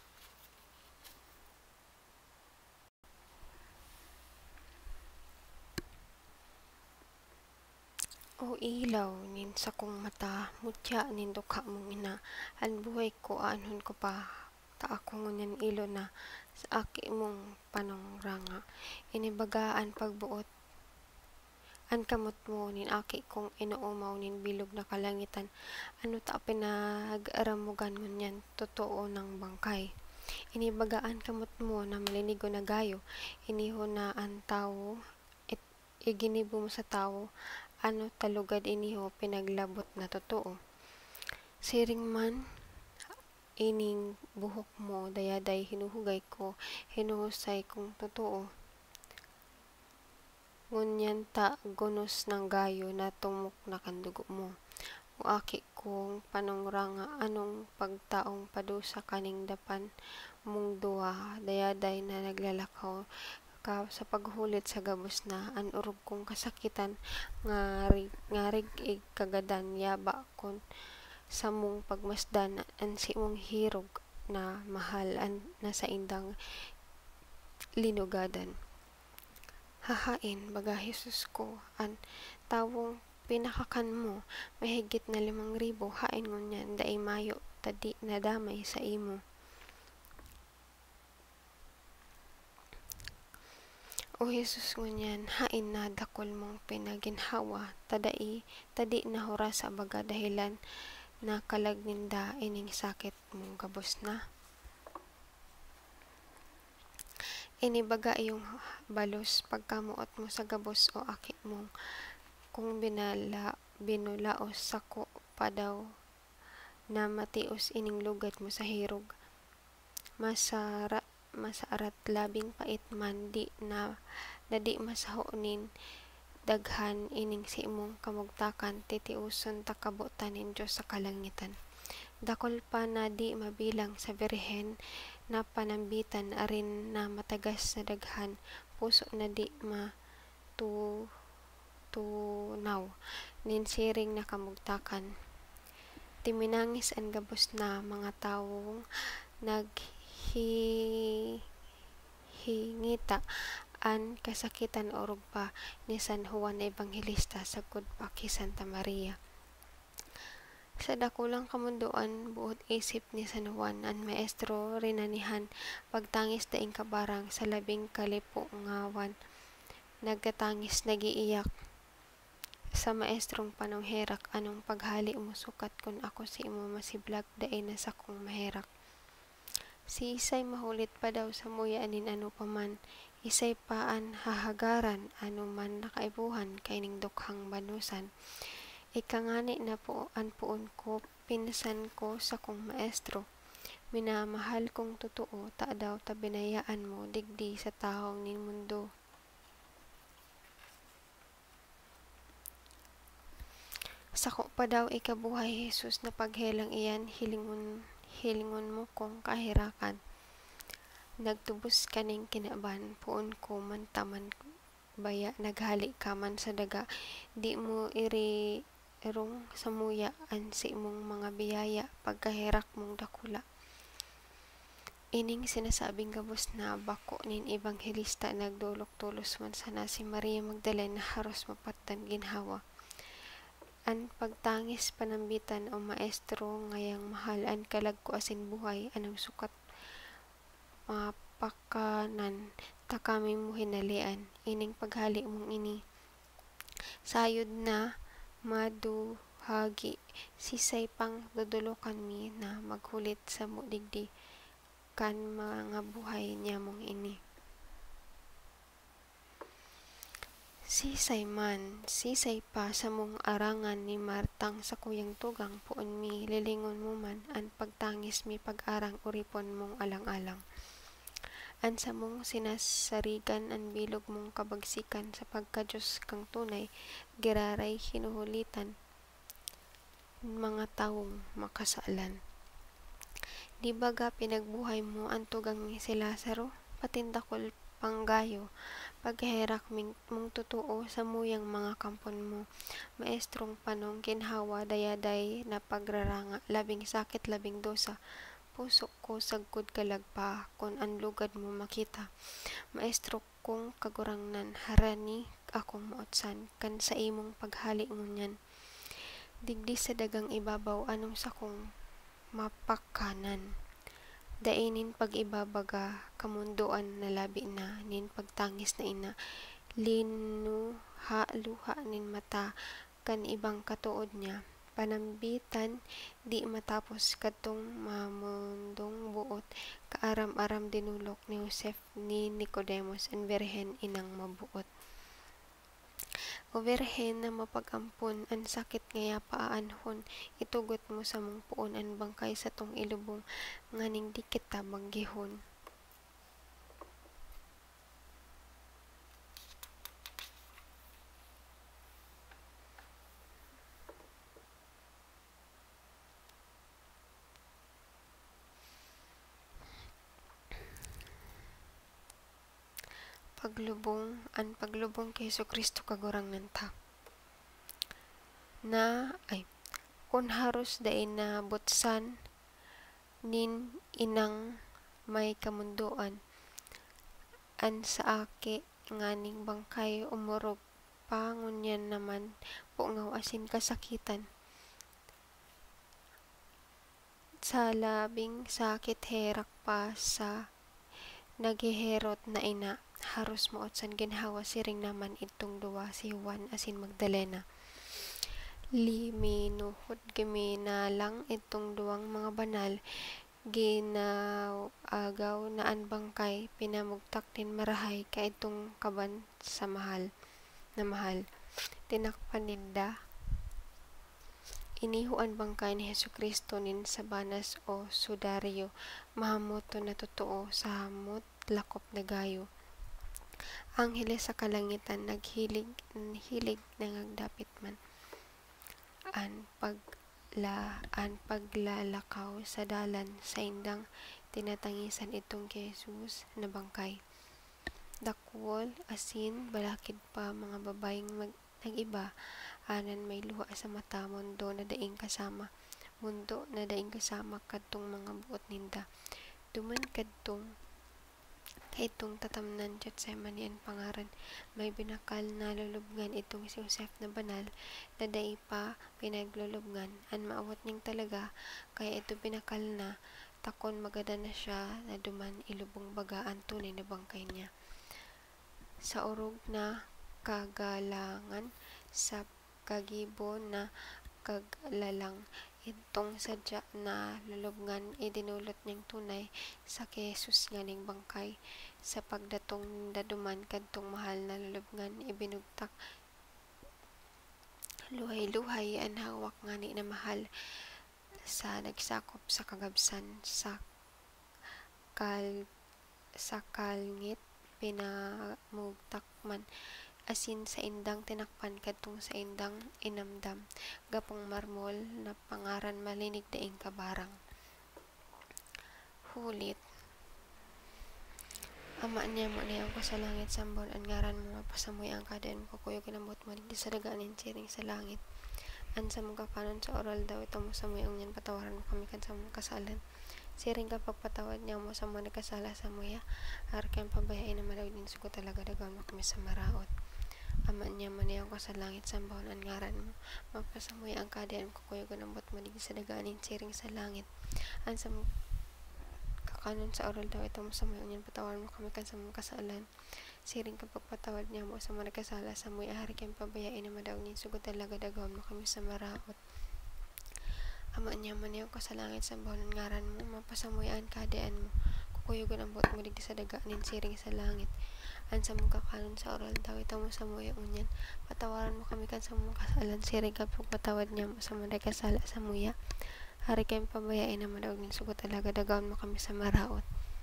O ilaw nin sa kong mata mutya nin dukha mong ina an buhay ko aanhon ko pa ta ako ngunyan ilo na sa aki mong panongranga inibagaan pagbuot an kamot mo nin aki kong inuumaw nin bilog na kalangitan ano ta pinag-aramugan ngunyan totoo ng bangkay Inibagaan kamot mo na malinigo na gayo, iniho na ang tawo, it, iginibo mo sa tawo, ano talugad iniho pinaglabot na totoo. Siring man, ining buhok mo, dayaday hinuhugay ko, hinuhusay kong totoo. Ngunyan ta gunos ng gayo na tumok na kandugo mo. O aki kong panungranga anong pagtaong padusa kaning dapan mong duwa, dayaday na naglalakaw ka sa paghulit sa gabos na an urog kong kasakitan ngarig ngarig ig kagadan yaba kon sa mong pagmasdan an si mong hirog na mahal an nasa indang linugadan. Hahain baga Hesus ko an tawong pinakakan mo mahigit na limang ribo hain ngunyan daay mayo tadi nadamay sa imo. O Hesus ngunyan hain na dakol mong pinaginhawa tadai tadi na horas sa baga dahilan na kalagninda ining sakit mong gabos na. Inibaga yung balos pagkamuot mo sa gabos o aki mong kung binala binulaos sako pa daw na matios ining lugat mo sa hirog. Masara masarat labing pait man di na dadi masahonin daghan ining si imong kamugtakan titiuson takabotanin Diyos sa kalangitan. Dakol pa na di mabilang sa birhen na panambitan arin na matagas na daghan puso na di matu tunaw nin siring na kamugtakan. Timinangis ang gabos na mga tawong naghihingita an kasakitan orog pa ni San Juan Evangelista sagkod pa ki Santa Maria. Sa dakulang kamunduan buot isip ni San Juan an maestro rinanihan pagtangis daing kabarang sa labing kalipo ngawan nagkatangis nagiiyak sa maestrong panungherak anong paghali mo sukat kun ako si imo masiblag daay na sa kong maherak. Si Isay mahulit pa daw sa muya anin ano paman, Isay paan hahagaran ano man nakaibuhan kaining dukhang banusan. Ikangani na po an puon ko pinsan ko sa kong maestro. Minamahal kong totoo ta daw ta binayaan mo digdi sa taong nin mundo. Sako pa daw ikabuhay Hesus na paghelang iyan hilingon hilingon mo kong kahirakan. Nagtubos kaning kinaban puon ko man taman baya naghali ka man sa daga di mo iri erong samuya an si mong mga biyaya pagkahirak mong dakula. Ining sinasabing gabos na bako nin Ebanghelista nagdulok-tulos man sana si Maria Magdalena haros mapatdan ginhawa. An pagtangis panambitan o maestro ngayang mahal an kalagko asin buhay anong sukat mapakanan ta kami mo hinalian ining paghali mong ini. Sayod na maduhagi sisay pang dudulukan mi na maghulit sa mudigdi kan mga buhay niya mong ini. Sisay man, sisay pa sa mong arangan ni Martang sa kuyang tugang puon mi lilingon mo man an pagtangis mi pag-arang uripon mong alang-alang. An sa mong sinasarigan an bilog mong kabagsikan sa pagka-Diyos kang tunay, giraray hinuhulitan mga tawong makasaalan. Di baga pinagbuhay mo ang tugang ni si Lazaro, patindakol panggayo, pagherak mong totoo sa muyang mga kampon mo, maestrong panong kinhawa dayaday na pagraranga, labing sakit labing dosa, puso ko sagkod kalagpa, kon ang lugad mo makita, maestro kong kagurangnan, harani akong maotsan, kan sa imong paghali ngunyan, digdi sa dagang ibabaw anong sa kong mapakanan. Dainin pag-ibabaga kamunduan na labi na nin pagtangis na ina linuha luha nin mata kan ibang katuod niya panambitan di matapos kadtong mamundong buot kaaram-aram dinulok ni Joseph ni Nicodemos ang Birhen inang mabuot. O Birhen na mapag-ampon ang sakit ngaya paaanhon itugot mo sa mong puon ang bangkay sa tong ilubong nganing di kita banggihon. Paglubong an paglubong kay Jesucristo kagurang nanta na ay kun haros dai na butsan nin inang may kamundoan an sa aki nganing bangkay umurog pa ngunyan naman pungaw asin kasakitan sa labing sakit herak pa sa nagiherot na ina haros moot san ginhawa siring naman itong duwa si Juan asin Magdalena. Liminuhod giminalang itong duwang mga banal ginagaw na ang bangkay pinamugtak din marahay ka itong kaban sa mahal na mahal tinakpan ninda inihuan bangkay ni Jesucristo nin sa banas o sudaryo mahamoto na totoo sa hamot lakop na gayo. Angheles sa kalangitan naghilig hilig nangagdapit man an pagla an paglalakaw sa dalan sa indang tinatangisan itong kay Jesus na bangkay. Dakwol asin balakid pa mga babayeng mag, nag-iba anan may luha sa mata mundo na daing kasama mundo na daing kasama kadtong mga buot ninda duman kadtong itong tatamnan Getsemani ang pangaran may binakal na lulubngan itong si Joseph na banal na dai pa pinaglulubngan an maawat ning talaga kaya ito binakal na takon magada na siya na duman ilubong baga ang tunay na bangkay niya sa urog na kagalangan sa kagibo na kaglalang itong sadya na lulubngan idinulot niyang tunay sa kay Jesus nganing bangkay sa pagdatong daduman kadtong mahal na lulubngan ibinugtak luhay-luhay ang hawak ngani na mahal sa nagsakop sa kagabsan sa kal sa kalngit pinamugtak man asin sa indang tinakpan kadtong sa indang inamdam gapong marmol na pangaran malinig daing kabarang. Hulit ama niya mo niya ko sa langit sambon ang ngaran mo mapasamoy ang kaden mo kuyo ginamot mo di sa daganin siring sa langit an sa mga kanon sa oral daw ito mo sa mo yung yan patawaran mo kami kan sa mga kasalan siring kapag patawad niya mo sa mga nagkasala sa muya harkan pabayain na malaw din sugo talaga dagan mo kami sa maraot. Ama niya man niya ko sa langit sambon ang ngaran mo mapasamoy ang kaden ko kuyo ginamot mo di sa daganin siring sa langit an sa kakanon sa oral daw ito mo sa mga yan patawaran mo kami kan sa mga kasalan siring kapag patawad niya mo sa mga nagkasala sa muya harkan pabayain na malaw din sugo talaga dagan mo kami sa maraot. Ama niya man niya ko sa langit sambon ang ngaran mo mapasamoy ang kaden mo kukuyogan ang bot mo digdi sa daganin siring sa langit an sa mga kakanon sa oral daw ito mo sa muya unyan patawaran mo kami kan sa mga kasalan siring kapag patawad niya mo sa mga nagkasala sa muya hari kayong pabayain na madawag ng sugo talaga dagan mo kami sa maraot.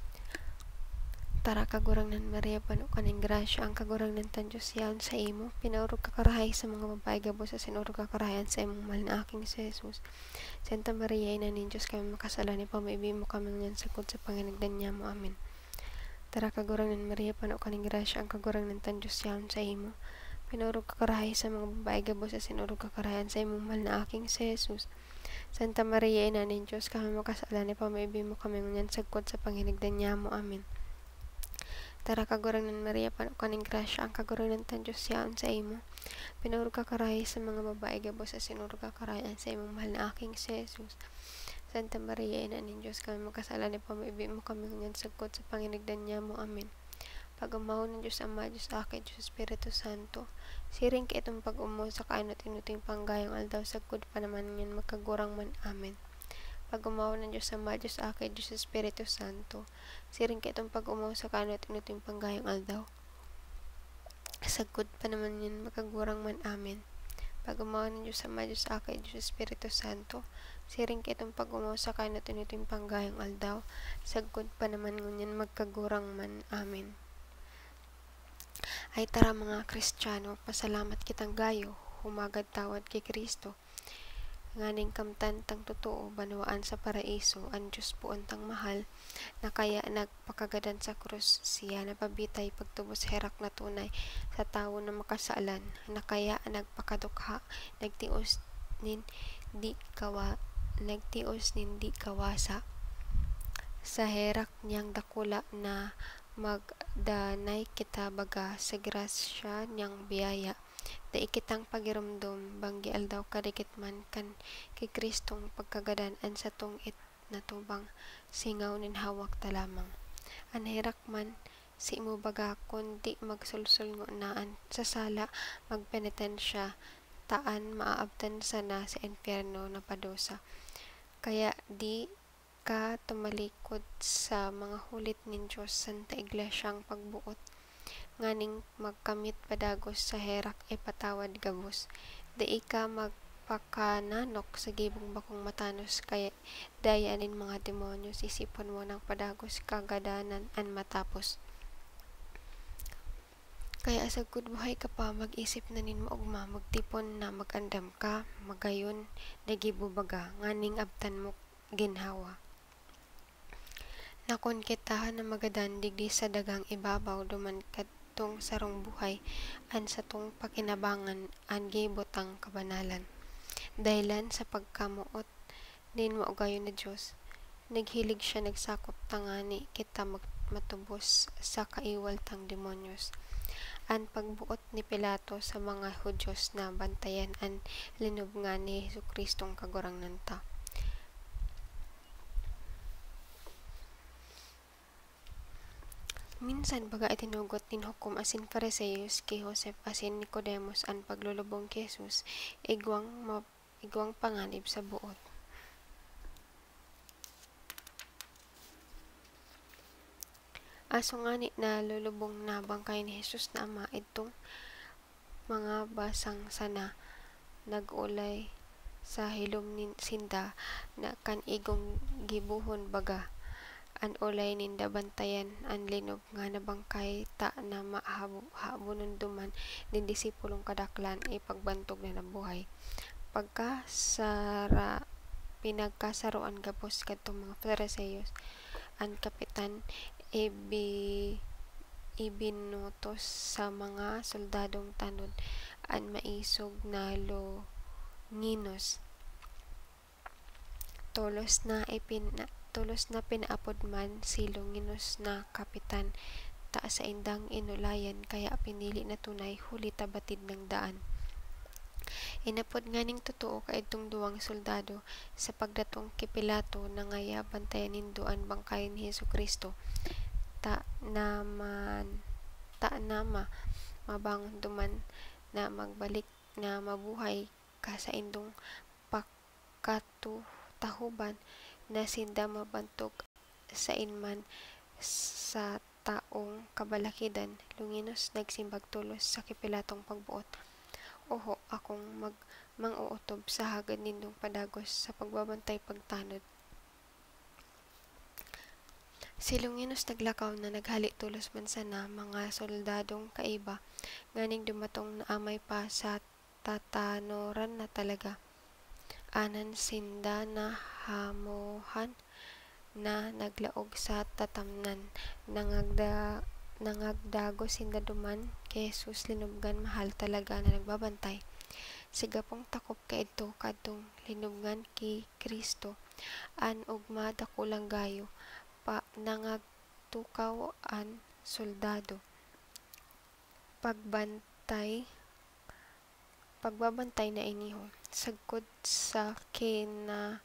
Tara kagurang nan Maria pano kaning grasya ang kagurang nan tan Diyos yaon sa imo pinaurog kakarahay sa mga babae gabos sa sinurog kakarahayan sa imong mahal na aking si Jesus. Santa Maria ina nin Diyos kami makasalan ni pamaibi mo kami ngan sagod sa panginagdan niya mo amin. Tara kagurang nan Maria pano kaning grasya ang kagurang nan tan Diyos yaon sa imo pinaurog kakarahay sa mga babae gabos sa sinurog kakarahayan sa imong mahal na aking si Jesus. Santa Maria ina nin Diyos kami makasalan ni pamaibi mo kami ngan sagod sa panginagdan niya mo amin. Tara kagurang nan Maria pano kaning grasya ang kagurang nan tan Diyos yaon sa imo pinurog kakarahay sa mga babae gabos sa sinurog kakarahayan sa imong mahal na aking si Jesus. Santa Maria ina nin Diyos kami makasalan ni pamaibi mo kami ngan sagod sa panginagdan niya mo amin. Pagamaw ng Diyos Ama, Diyos Aki, Diyos Espiritu Santo, siring ka itong pag-umo sa kainot inuting panggayong aldaw sagkod pa naman yan magkagurang man. Amen. Pag-umaw ng Diyos Ama, Diyos Aki, Diyos Espiritu Santo, siring ka itong pag-umo sa kainot inuting panggayong aldaw sagkod pa naman yan magkagurang man. Amen. Pag-umaw ng Diyos Ama, Diyos Aki, Diyos Espiritu Santo, siring ka itong pag-umaw sa kainot inuting panggayong aldaw sagkod pa naman ngunyan magkagurang man. Amen. Ay tara mga Kristiyano, pasalamat kitang gayo, humagad tawad kay Kristo. Nganing kamtan tang totoo, banawaan sa paraiso, ang Diyos po antang mahal, na kaya nagpakagadan sa krus, siya napabitay pagtubos herak na tunay, sa tao na makasaalan, na kaya nagpakadukha, nagtios nin di kawa, nagtios nin di kawasa, sa herak niyang dakula na magdanay kita baga sa grasya niyang biyaya, da ikitang pagiramdom banggi aldaw kadikit man kan kay Kristong pagkagadan an sa tong it natubang singaw nin hawak ta lamang. Anherak man si imo baga kundi magsulsul ngo naan sa sala magpenitensya taan maaabtan sana sa impyerno na padosa. Kaya di ka tumalikod sa mga hulit nin Diyos Santa Iglesyang pagbuot, nganing magkamit padagos sa herak e patawad gabos, dai ka magpakananok sa gibong bakong matanos, kaya dayanin mga demonyo sisipon mo ng padagos kagadanan an matapos. Kaya sa good buhay ka pa, mag-isip na nin mo ugma, magtipon na magandam ka, magayon, nagibubaga, nganing abtan mo ginhawa. Nakon kita na magadan digdi sa dagang ibabaw duman kadtong sarong buhay an sa tong pakinabangan an gibotang kabanalan. Dahilan sa pagkamuot nin maugayon na Diyos, naghilig siya nagsakop tangani kita matubos sa kaiwal tang demonyos. An pagbuot ni Pilato sa mga Hudyos na bantayan an linubngan ni Jesukristong kagurangnan ta. Minsan baga itinugot nin hukom asin Fariseos kay Joseph asin Nicodemus an paglulubong kay Jesus, igwang ma, igwang panganib sa buot. Aso ngani na lulubong na bangkay ni Jesus na ama itong mga basang sana nagulay sa hilom nin sinda na kan igong gibuhon baga an ulay ninda bantayan an linob nga nabangkay ta na mahabunon duman din disipulong kadaklan ipagbantog na nabuhay. Pagka sara pinagkasaroan gapos kadtong mga Fariseos, ang kapitan ibi ibinutos sa mga soldadong tanod ang maisog na longinos. Tolos na ipina tulos na pinaapod man si Longinos na kapitan ta sa indang inulayan, kaya pinili na tunay huli tabatid ng daan. Inapod nganing totoo kaidtong duwang soldado sa pagdatong kay Pilato na ngaya bantayan nindo ang bangkay ni Jesucristo, ta naman ta nama mabangon duman na magbalik na mabuhay ka sa indong pakatutahuban na sinda mabantog sa inman sa taong kabalakidan. Longinos nagsimbag tulos sa kipilatong pagbuot, oho akong mag manguutob sa hagad nindong padagos sa pagbabantay pagtanod. Si Longinos naglakaw na naghali tulos man sana mga soldadong kaiba, nganing dumatong naamay pa sa tatanoran na talaga. Anan sinda na hamuhan na naglaog sa tatamnan, nangagda nangagdago sinda duman kay Jesus linubgan mahal talaga na nagbabantay. Sigapong takop kaidto kadtong linubngan kay Kristo, an ugma dakulang gayo pa nangagtukaw an soldado. Pagbantay pagbabantay na iniho sagkod sa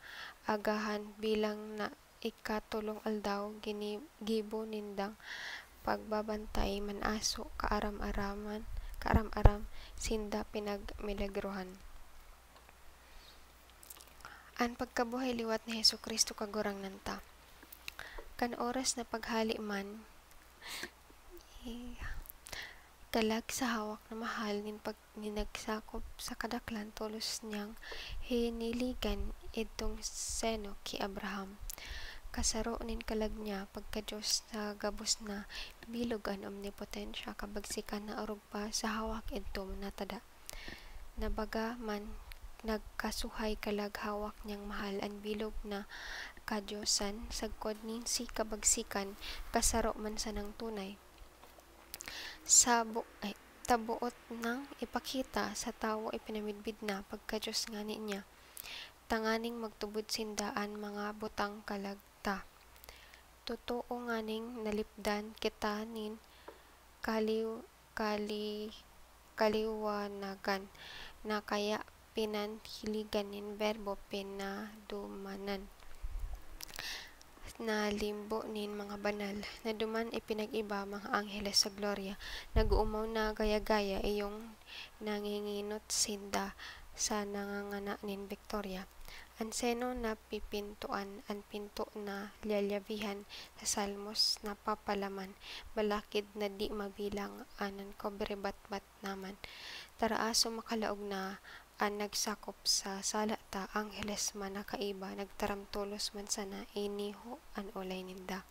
kinaagahan bilang na ikatulong aldaw gini gibo nindang pagbabantay manaso kaaram-araman kaaram-aram sinda pinagmilagrohan. An pagkabuhay liwat ni Hesukristo kagurang nanta. Kan oras na paghali man kalag sa hawak na mahal nin pag ninagsakop sa kadaklan tulos niyang hiniligan idtong seno ki Abraham. Kasaro nin kalag niya pagka-Diyos na gabos na bilog an omnipotensya kabagsikan na arog pa sa hawak idto natada. Nabaga man nagkasuhay kalag hawak niyang mahal ang bilog na kadyosan sagkod nin si kabagsikan kasaro man sa nang tunay. Sa bu ay, tabuot nang ipakita sa tawo ipinamidbid na pagka-Diyos ngani niya. Tanganing magtubod sindaan mga butang kalagta. Totoo nganing nalipdan kita nin kaliw kali kaliwanagan na kaya pinanhiligan nin berbo pinadumanan na limbo nin mga banal na duman ipinag-iba mga angheles sa gloria naguumaw na gaya-gaya iyong nanginginot sinda sa nangangana nin Victoria. Ang seno na pipintuan ang pinto na lyalyabihan sa salmos na papalaman balakid na di mabilang anan kobre batbat naman taraaso makalaog na ang nagsakop sa salata angheles man nakaiba nagtaramtulos man sana iniho an ulay ninda.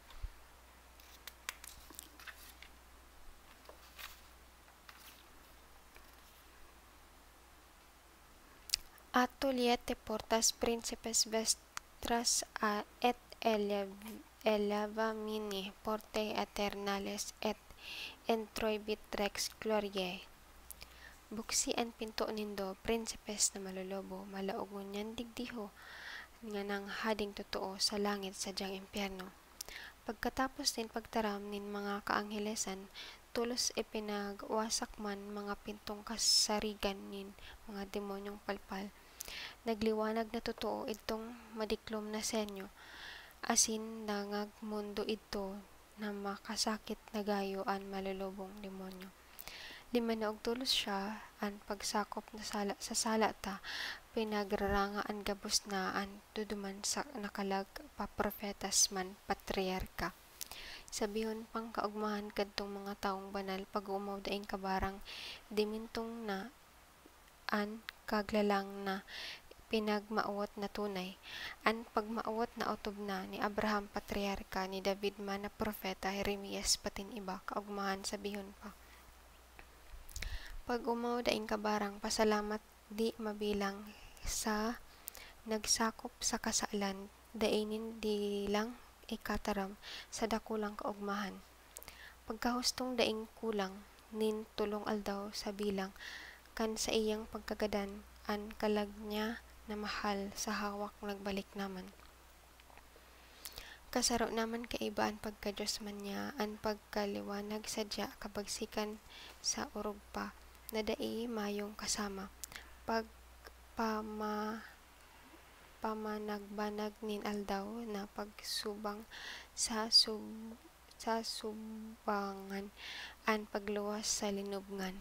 Ato liete portas principes vestras a et eleva mini porte eternales et entroibit rex gloriae. Buksi an pinto nindo prinsipes na malolobo malaog ngunyan digdiho nga nang hading totoo sa langit sadyang impyerno. Pagkatapos nin pagtaram nin mga kaanghelesan tulos ipinagwasak man mga pintong kasarigan nin mga demonyong palpal. Nagliwanag na totoo itong madiklom na senyo asin nangagmundo ito na makasakit na gayo an malulobong demonyo. Lima na og tulos siya ang pagsakop na sala, sa sala ta pinagraranga ang gabos na ang duduman sa nakalag paprofetas man patriarka. Sabihon pang kaugmahan kadtong mga taong banal pag-umaw daing kabarang dimintong na an kaglalang na pinagmaawat na tunay. An pagmaawat na otob na ni Abraham patriarka ni David man na propeta Jeremias patin iba kaugmahan sabihon pa. Pag umaw daing kabarang pasalamat di mabilang sa nagsakop sa kasalan dainin di lang ikataram sa dakulang kaugmahan. Pagkahustong daing kulang nin tulong aldaw sa bilang kan sa iyang pagkagadan an kalag niya na mahal sa hawak nagbalik naman. Kasaro naman kaibaan pagka-Diyos man niya an pagkaliwanag sadya kabagsikan sa urog pa na dai mayong kasama pag pama pamanagbanag nin aldaw na pagsubang sa sub sa subangan an pagluwas sa linubngan.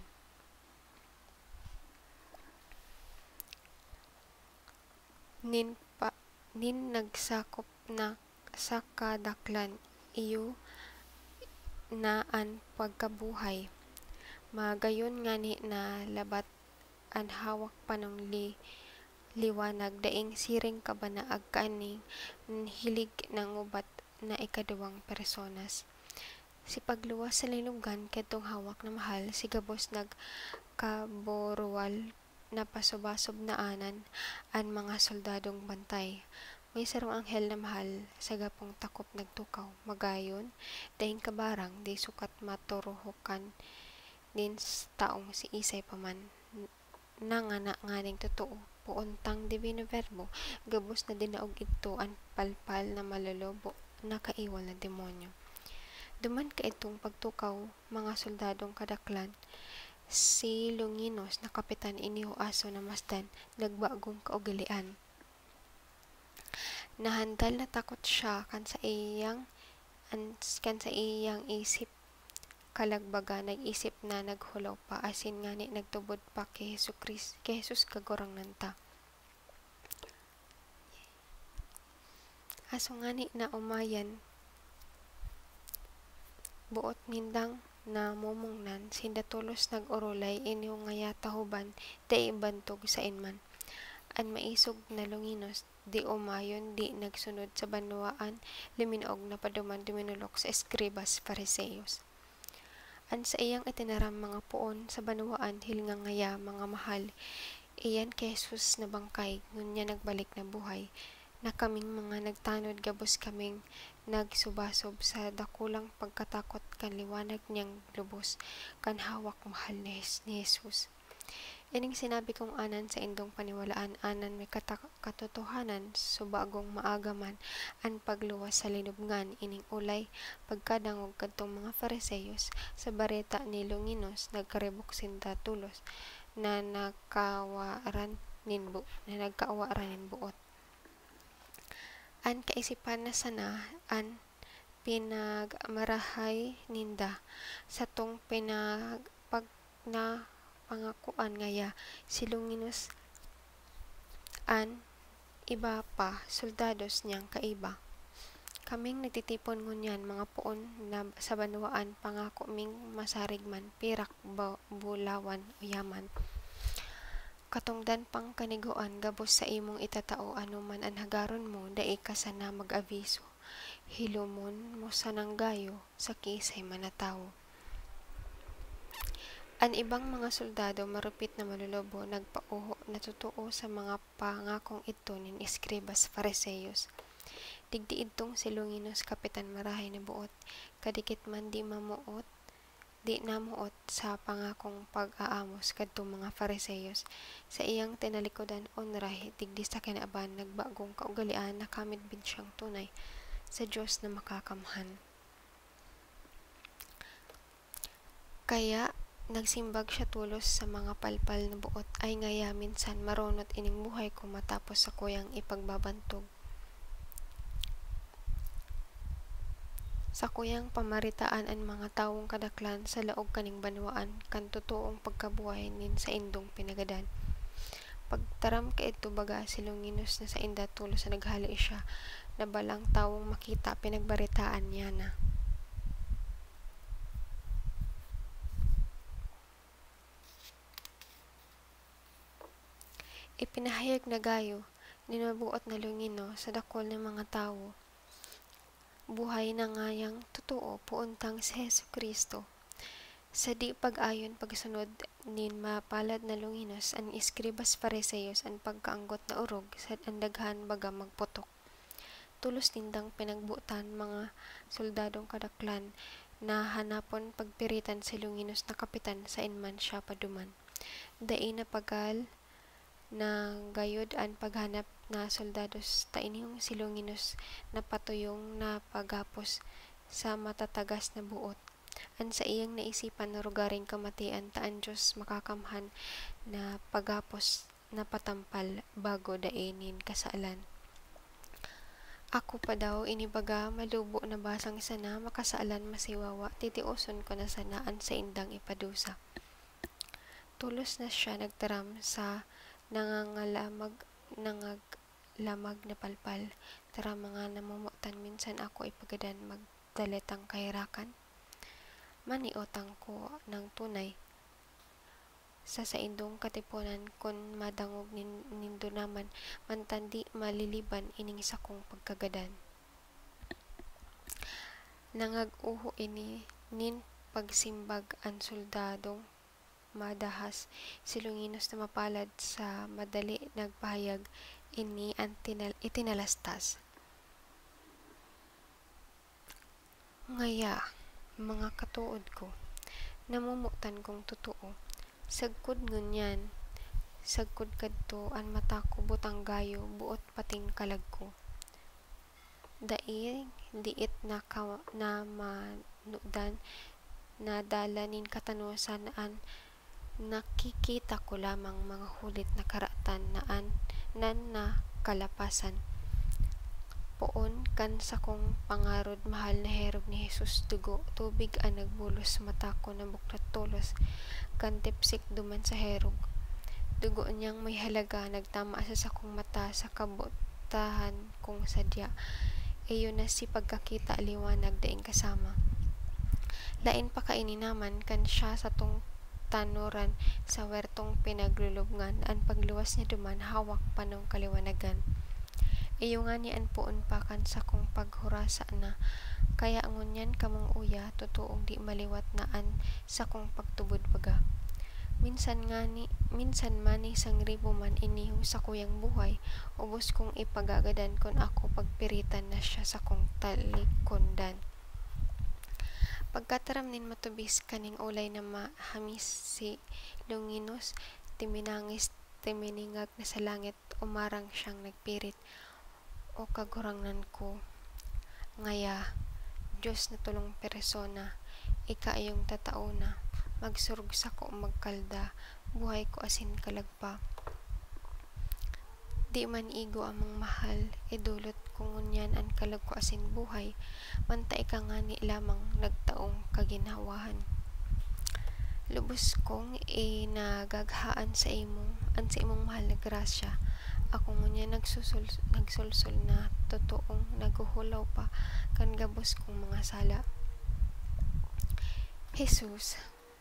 Nin pa nin nagsakop na sa kadaklan iyo na an pagkabuhay magayon ngani na labat an hawak panong li liwanag daing siring kabanaag kaning hilig ng ubat na ikaduwang personas. Si pagluwas sa linubgan kadtong hawak na mahal si gabos nagkaboruwal na pasubasob na anan an mga soldadong bantay. May sarong anghel na mahal sa gapong takop nagtukaw magayon daing kabarang di sukat maturuhukan din taong si Isay paman nangana nganing totoo puuntang divino verbo gabos na dinaog ito ang palpal na malolobo na kaiwal na demonyo. Duman ka itong pagtukaw mga soldadong kadaklan si Longinos na kapitan iniho aso na masdan nagbagong kaugalian. Nahandal na takot siya kan sa iyang an, kan sa iyang isip kalagbaga nag-isip na naghulaw pa asin ngani nagtubod pa kay Hesus Kris kay Jesus kagurang nanta. Aso ngani na umayan buot nindang na mumungnan sinda tulos nag-urulay inyo ngaya tahuban day bantog sa inman. An maisog na Longinos di umayon di nagsunod sa banwaan liminaog na paduman duminulok sa eskribas Fariseyos. An sa iyang itinaram mga puon sa banwaan hilnga ngaya mga mahal iyan kay Jesus na bangkay ngunya nagbalik na buhay na kaming mga nagtanod gabos kaming nagsubasob sa dakulang pagkatakot kan liwanag niyang lubos kan hawak mahal ni Jesus. Ining sinabi kong anan sa indong paniwalaan anan may katotohanan subagong maagaman an pagluwas sa linubngan ining ulay pagkadangog kadtong mga Fariseyos sa bareta ni Longinos nagkaribok sinta tulos na nakawaran ninbu na nagkaawaran nin buot. An kaisipan na sana an pinagmarahay ninda sa tong pinag pag na pangakuan ngaya si Longinos an iba pa soldados niyang kaiba. Kaming nagtitipon ngunyan mga puon na sa banwaan pangako ming masarigman pirak ba, bulawan o yaman. Katungdan pang kaniguan gabos sa imong itatao anuman an hagaron mo dai ka sana mag-abiso. Hilumon mo sa nanggayo sa kisay manatawo. An ibang mga soldado marupit na malulubo nagpauho na totoo sa mga pangakong ito nin eskribas Fariseyos. Digdi idtong si Longinos kapitan marahay na buot kadikit man di mamuot di namuot sa pangakong pag-aamos kadtong mga Fariseyos sa iyang tinalikodan onrahe digdi sa kinaaban nagbagong kaugalian na kamit bin siyang tunay sa Dios na makakamhan. Kaya nagsimbag siya tulos sa mga palpal na buot ay ngaya minsan maronot ining buhay ko matapos sa kuyang ipagbabantog. Sa kuyang pamaritaan ang mga tawong kadaklan sa laog kaning banwaan kan totoong pagkabuhay nin sa indong pinagadan. Pagtaram ka ito baga si Longinos na sa inda tulos sa naghali siya na balang tawong makita pinagbaritaan niya na. Ipinahayag na gayo ninabuot na Longino sa dakol ng mga tao. Buhay na ngayang totoo puuntang si Hesus Kristo. Sa di pag-ayon pagsunod nin mapalad na Longinos ang eskribas Fariseyos ang pagkaanggot na urog sa andaghan baga magputok. Tulos nindang pinagbutan mga soldadong kadaklan na hanapon pagpiritan si Longinos na kapitan sa inman siya paduman. Dai na pagal na gayod ang paghanap na soldados ta inyong si Longinos na patuyong na paghapos sa matatagas na buot. An sa iyang naisipan na rugaring kamatian taan Diyos makakamhan na paghapos na patampal bago dainin kasalan. Ako pa daw inibaga malubo na basang sana makasalan masiwawa titioson ko na sanaan sa indang ipadusa. Tulos na siya nagtaram sa nangangalamag nangaglamag na palpal tara mga namumutan minsan ako ipagadan magdaletang kahirakan maniotang ko ng tunay sa saindong katipunan kun madangog nin, nindo naman mantandi maliliban ining isa kong pagkagadan. Nangag-uho ini nin pagsimbag ang soldadong madahas si Longinos na mapalad sa madali nagpahayag ini ang itinalastas. Ngaya, mga katuod ko, namumutan kong totoo, sagkod ngunyan, sagkod kadto ang mata ko butang gayo buot pating kalag ko. Dai diit na, ka, na manudan na dala nin katanusan an nakikita ko lamang mga hulit na karatan na an nan na kalapasan. Poon kan sa kong pangarod mahal na herog ni Jesus dugo, tubig ang nagbulos mata ko na buklat tulos, kan tipsik duman sa herog. Dugo niyang may halaga, nagtama sa sakong mata sa kabutahan kong sadya. Iyon na si pagkakita liwanag daing kasama. Lain pa kaini naman kan siya sa tong tanuran sa wertong pinaglulubngan, an pagluwas niya duman hawak panong kaliwanagan. Iyo nga ni an puon pa kan sa kong paghurasa na, kaya ngunyan kamong uya, totoong di maliwat na an sa kong pagtubod baga. Minsan nga ni, minsan mani sang ribo man iniho sa kuyang buhay, ubos kong ipagagadan kon ako pagpiritan na siya sa kong talikondan. Pagkataram nin matubis kaning ulay na mahamis si Longinos, timinangis timiningag na sa langit, umarang siyang nagpirit. O kagurangnan ko, ngaya, Diyos na tulong persona, ika iyong tatauna, magsurug sa ko magkalda, buhay ko asin kalagpa. Di man igo amang mahal, idulot ko ngunyan an kalag ko asin buhay, mantay ka nga ni lamang nagtaong kaginhawahan. Lubos kong inagaghaan sa imo, an sa imong mahal na grasya, ako ngunyan nagsusul, nagsulsul na totoong naguhulaw pa kan gabos kong mga sala. Jesus,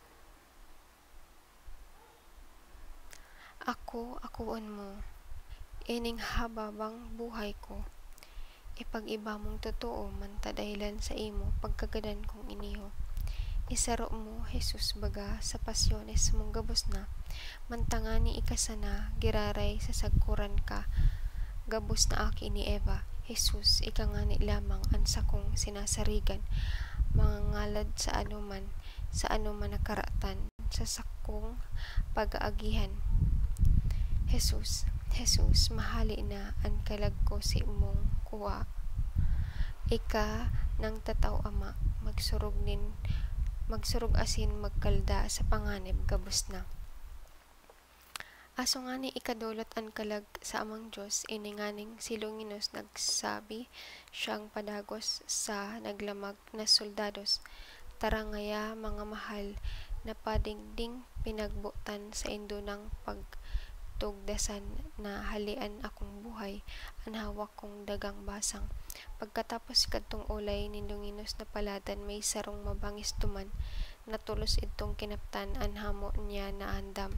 ako akuon mo, ining hababang buhay ko, ipag-iba mong totoo man ta dahilan sa imo pagkagadan kong iniho. Isaro mo, Jesus baga, sa pasyones mong gabos na, mantangani ikasana, giraray sa sagkuran ka, gabos na aki ni Eva. Jesus, ikangani lamang ang sakong sinasarigan, mga ngalad sa anuman, sa anuman nakaratan, sa sakong pag-aagihan. Jesus, Jesus, mahali na ang kalag ko si imong kuwa. Ika nang tataw ama, magsurog nin magsurog asin magkalda sa panganib gabos na. Aso nga ni ikadulot an kalag sa amang Diyos, ininganing si Longinos nagsabi siyang padagos sa naglamag na soldados, tarangaya mga mahal na padingding pinagbutan sa indunang pagtugdasan na halian akong buhay, an hawak kong dagang basang. Pagkatapos kadtong ulay ni Longinos na paladan, may sarong mabangis tuman, natulos itong kinaptan an hamo niya na andam.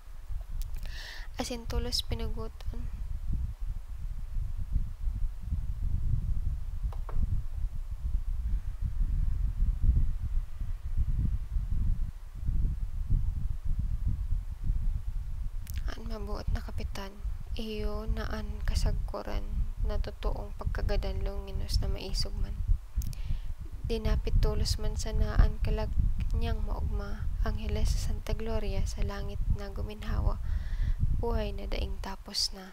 Asin tulos pinugutan. An mabuot na kapitan, iyo na an kasagkuran na totoong pagkagadan Longinos na maisog man. Dinapit tulos man sa naan kalag niyang maugma, Angheles sa Santa Gloria sa langit na guminhawa, buhay na daing tapos na.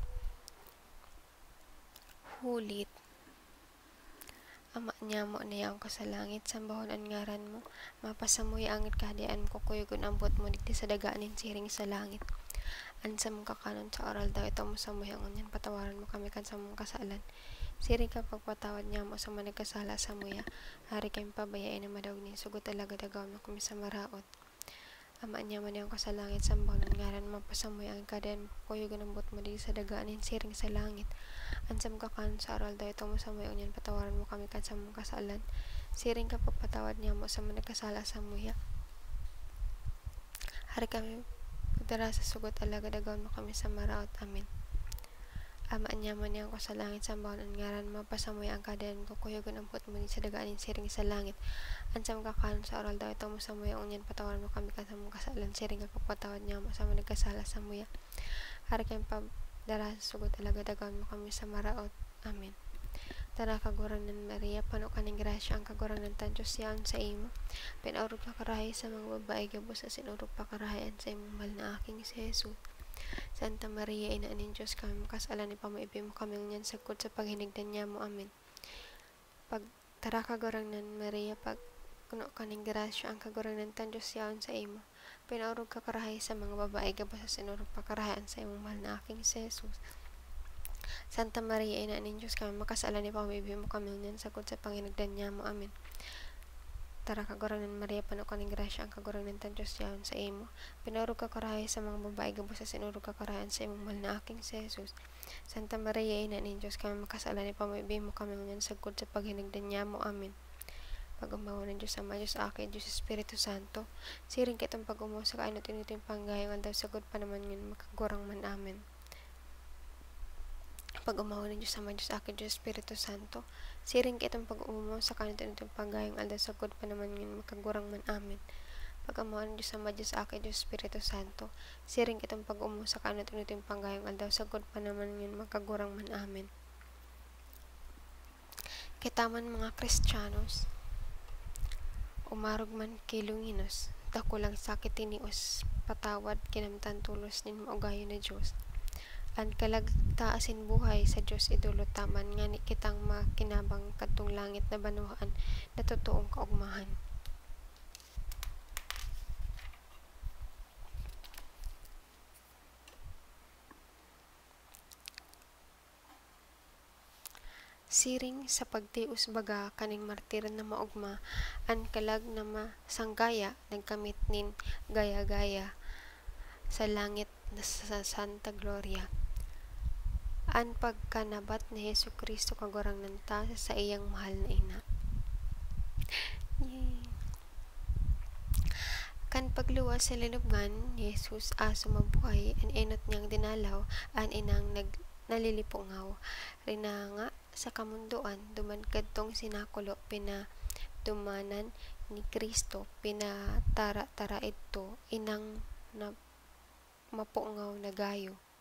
Hulit, ama niya mo na ko sa langit, sambahon ang ngaran mo, mapasamoy angit kahadian ko, kuyugon ambot mo digdi sa dagaanin siring sa langit. Ansa mong kakanon sa oral daw, ito mo samuhi ang unyan, patawaran mo kami kan sa mong kasalan. Siring ka pagpatawad niya mo sa managkasala sa muya, hari kami pabayain na madawag ni sugot talaga dagaw mo kami sa maraot. Ama niya man yung kasalangit, sambahon ng ngaran, mapasamoy ang kaden, kuyugon ambot mo digdi sa dagaanin siring sa langit. Ansam kakanon sa oral daw, ito mo samuhi ang unyan, patawaran mo kami kan sa mong kasalan. Siring ka pagpatawad niya mo sa managkasala sa muya, hari kami pagdara sa sugot alaga dagaw mo kami sa maraot. Amen. Ama niya man yang ko sa langit, sambahon ang ngaran, mapasamoy ang kaden ko, kuyugon ang put mo sa dagaanin siring sa langit. Ansam kakanon sa oral daw, ito mo samuy ang unyan, patawaran mo kami kan sa mong kasalan. Siring ka pagpatawad niya mo sa managkasala sa muya, hari kami pagdara sa sugot alaga dagaw mo kami sa maraot. Amen. Tara kaguranan Maria, pano kaning grasya ang kaguranan tan Diyos yaon sa imo. Pinaurog ka karahay sa mga babae, gabos sa sinurog pa karahayan sa imong mahal na aking si Jesus. Santa Maria, ina nin Diyos, kami makasalan ni pamaibi mo kami ngan sagkod sa paghinigdan niya mo. Amen. Pag tara kaguranan Maria, pag kuno kaning grasya ang kaguranan tan Diyos yaon sa imo. Pinaurog ka karahay sa mga babae, gabos sa sinurog pa karahayan sa imong mahal na aking si Jesus. Santa Maria, ina ning Diyos, kami makasala ni pamibigay mo kami nyan, sagod sa panginagdan niya mo. Amen. Tara kaguranan Maria, pano ka ning grasya, ang kaguranan tan Diyos yaon sa imo. Pinurog ka karahay sa mga babae, gabos sa sinurog ka karahan sa imong mahal na aking si Jesus. Santa Maria, ina ning Diyos, kami makasala ni pamibigay mo kami nyan, sagod sa paghinagdan niya mo. Amen. Pag-umawa ng Diyos Ama, Diyos Aki, Diyos Espiritu Santo, siring kitong pag-umawa sa kainot inutin panggayang aldaw, sagod pa naman yun, makagurang man. Amen. Pag-umawa ng Diyos Ama, Diyos Aki, Diyos Espiritu Santo, siring kitong pag-umawa sa kainot inutin panggayang aldaw, sagod pa naman yun, makagurang man. Amen. Pag-umawa ng Diyos Ama, Diyos Aki, Diyos Espiritu Santo, siring kitong pag-umawa sa kainot inutin panggayang aldaw, sagod pa naman yun, makagurang man. Amen. Kitaman mga Kristiyanos, umarog man kilunginos, dako lang sakit tinios, patawad kinamtan tulos nin maugayo na Diyos. An kalagtaasin buhay sa Diyos idulot taman, ngani kitang makinabang kadtong langit na banuhan, na totoong kaugmahan. Siring sa pagtius baga kaning martir na maugma, an kalag na masanggaya, nagkamit nin gaya-gaya, sa langit na sa Santa Gloria. An pagkanabat ni Hesu Kristo kagurang nanta sa iyang mahal na ina. Yay. Kan pagluwas sa linubngan ni Jesus aso mabuhay, an enot niyang dinalaw, an inang nag nalilipungaw. Rinanga sa kamunduan, duman kadtong sinakulo, pinadumanan ni Kristo, pinatara-tara ito, inang na mapungaw na gayo.